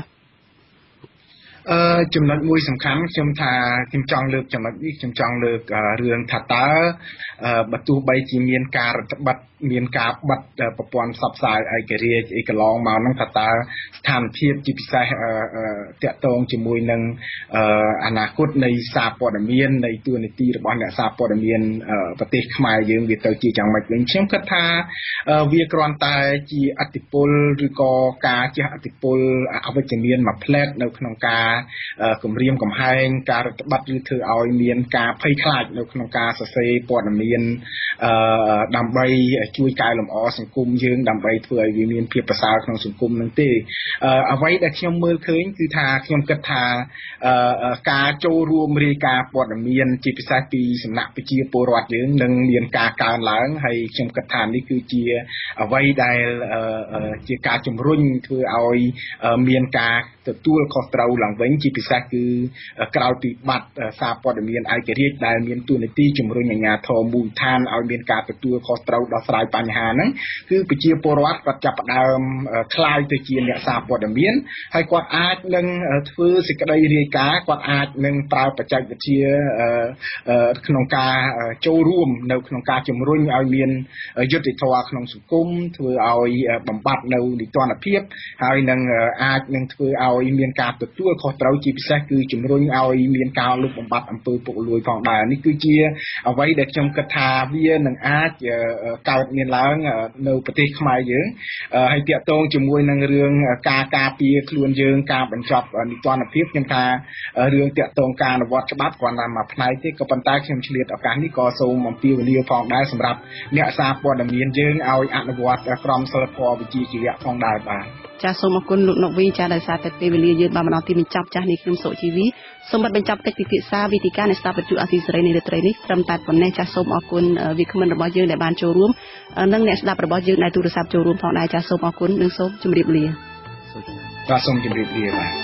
ចំណុចមួយសំខាន់ខ្ញុំថាខ្ញុំចង់លើកចំណុចនេះខ្ញុំចង់លើករឿងថាតើបើទោះបីជាមានការរដ្ឋបတ်មានការបិទប្រព័ន្ធផ្សព្វផ្សាយឯករាជ្យអីកន្លងមកហ្នឹងថាតើស្ថានភាពជាពិសេសតាក់ទងជាមួយនឹងអនាគតនៃសារព័ត៌មាននៃតួនាទីរបស់អ្នកសារព័ត៌មានប្រទេសខ្មែរយើងវាទៅជាយ៉ាងម៉េចវិញខ្ញុំគិតថាវាគ្រាន់តែជាអតិពលឬក៏ការជះឥទ្ធិពលអវិជ្ជមានមួយផ្លែតនៅក្នុងការគម្រាមកំហែងការរដ្ឋបတ်ឬធ្វើឲ្យមានការភ័យខ្លាចនៅក្នុងការសរសេរព័ត៌មានដើម្បីជួយកែលម្អសង្គមយើងដើម្បីធ្វើឲ្យវាមានភាពប្រសើរក្នុងសង្គមនឹងទេអ្វីដែលខ្ញុំមើលឃើញគឺថាខ្ញុំគិតថាការចូលរួមរាយការណ៍ព័ត៌មានជាពិសេសពីសំណាក់ប្រជាពលរដ្ឋយើងនឹងមានការកើនឡើងហើយខ្ញុំគិតថានេះគឺជាអ្វីដែលជាការជំរុញធ្វើឲ្យមានការទទួលខុសត្រូវឡើងវិញជាពិសេសគឺក្រោយពីបាត់សារព័ត៌មានឯករាជ្យដែលមានតួនាទីជំរុញអាជ្ញាធរមូលដ្ឋានឲ្យមានការទទួលខុសត្រូវដោះស្រាយបញ្ហាហ្នឹងគឺប្រជាពលរដ្ឋគាត់ចាប់ផ្ដើមคล้ายទៅជាអ្នកសារព័ត៌មានហើយគាត់អាចនឹងធ្វើសេចក្តីរាយការណ៍គាត់អាចនឹងប្រើបច្ចេកវិទ្យាក្នុងការចូលរួមនៅក្នុងការជំរុញឲ្យមានយុត្តិធម៌ក្នុងសង្គមធ្វើឲ្យបំបត្តិនៅនីតិរដ្ឋភាពហើយនឹងអាចនឹងធ្វើឲ្យមានការទទួលខុសត្រូវជាពិសេសគឺជំរុញឲ្យមានការលុបបំបាត់អំពើពុករលួយផងដែរនេះគឺជាអ្វីដែលខ្ញុំគិតថាវានឹងអាចកើតមានឡើងនៅប្រទេសខ្មែរយើងហើយតាក់ទងជាមួយនឹងរឿងការពារខ្លួនយើងការបញ្ចប់នីតិរដ្ឋភាពខ្ញុំថារឿងតាក់ទងការអនុវត្តច្បាប់គ្រាន់តែមួយផ្នែកទេក៏ប៉ុន្តែខ្ញុំឆ្លៀតឱកាសនេះក៏សូមអំពាវនាវផងដែរសម្រាប់អ្នកសារព័ត៌មានយើងឲ្យអនុវត្តក្រមសីលធម៌វិជ្ជាជីវៈផងដែរបាទចាសសូមអរគុណលោកណកវីចាដោយសារតែពេលវេលាយើងបានមកដល់ទីបញ្ចប់ចាស់នេះខ្ញុំសុជីវីសូមបញ្ចប់កិច្ចពិភាក្សាវេទិកានៃស្ដាប់វិទ្យុអាស៊ីសេរីនៃរាត្រីនេះត្រឹមតែប៉ុណ្ណេះចាសសូមអរគុណវាគ្មិនរបស់យើងដែលបានចូលរួមនិងអ្នកស្ដាប់របស់យើងដែលទូរស័ព្ទចូលរួមផងដែរចាសសូមអរគុណនិងសូមជម្រាបលាបាទសូមជម្រាបលាបាទ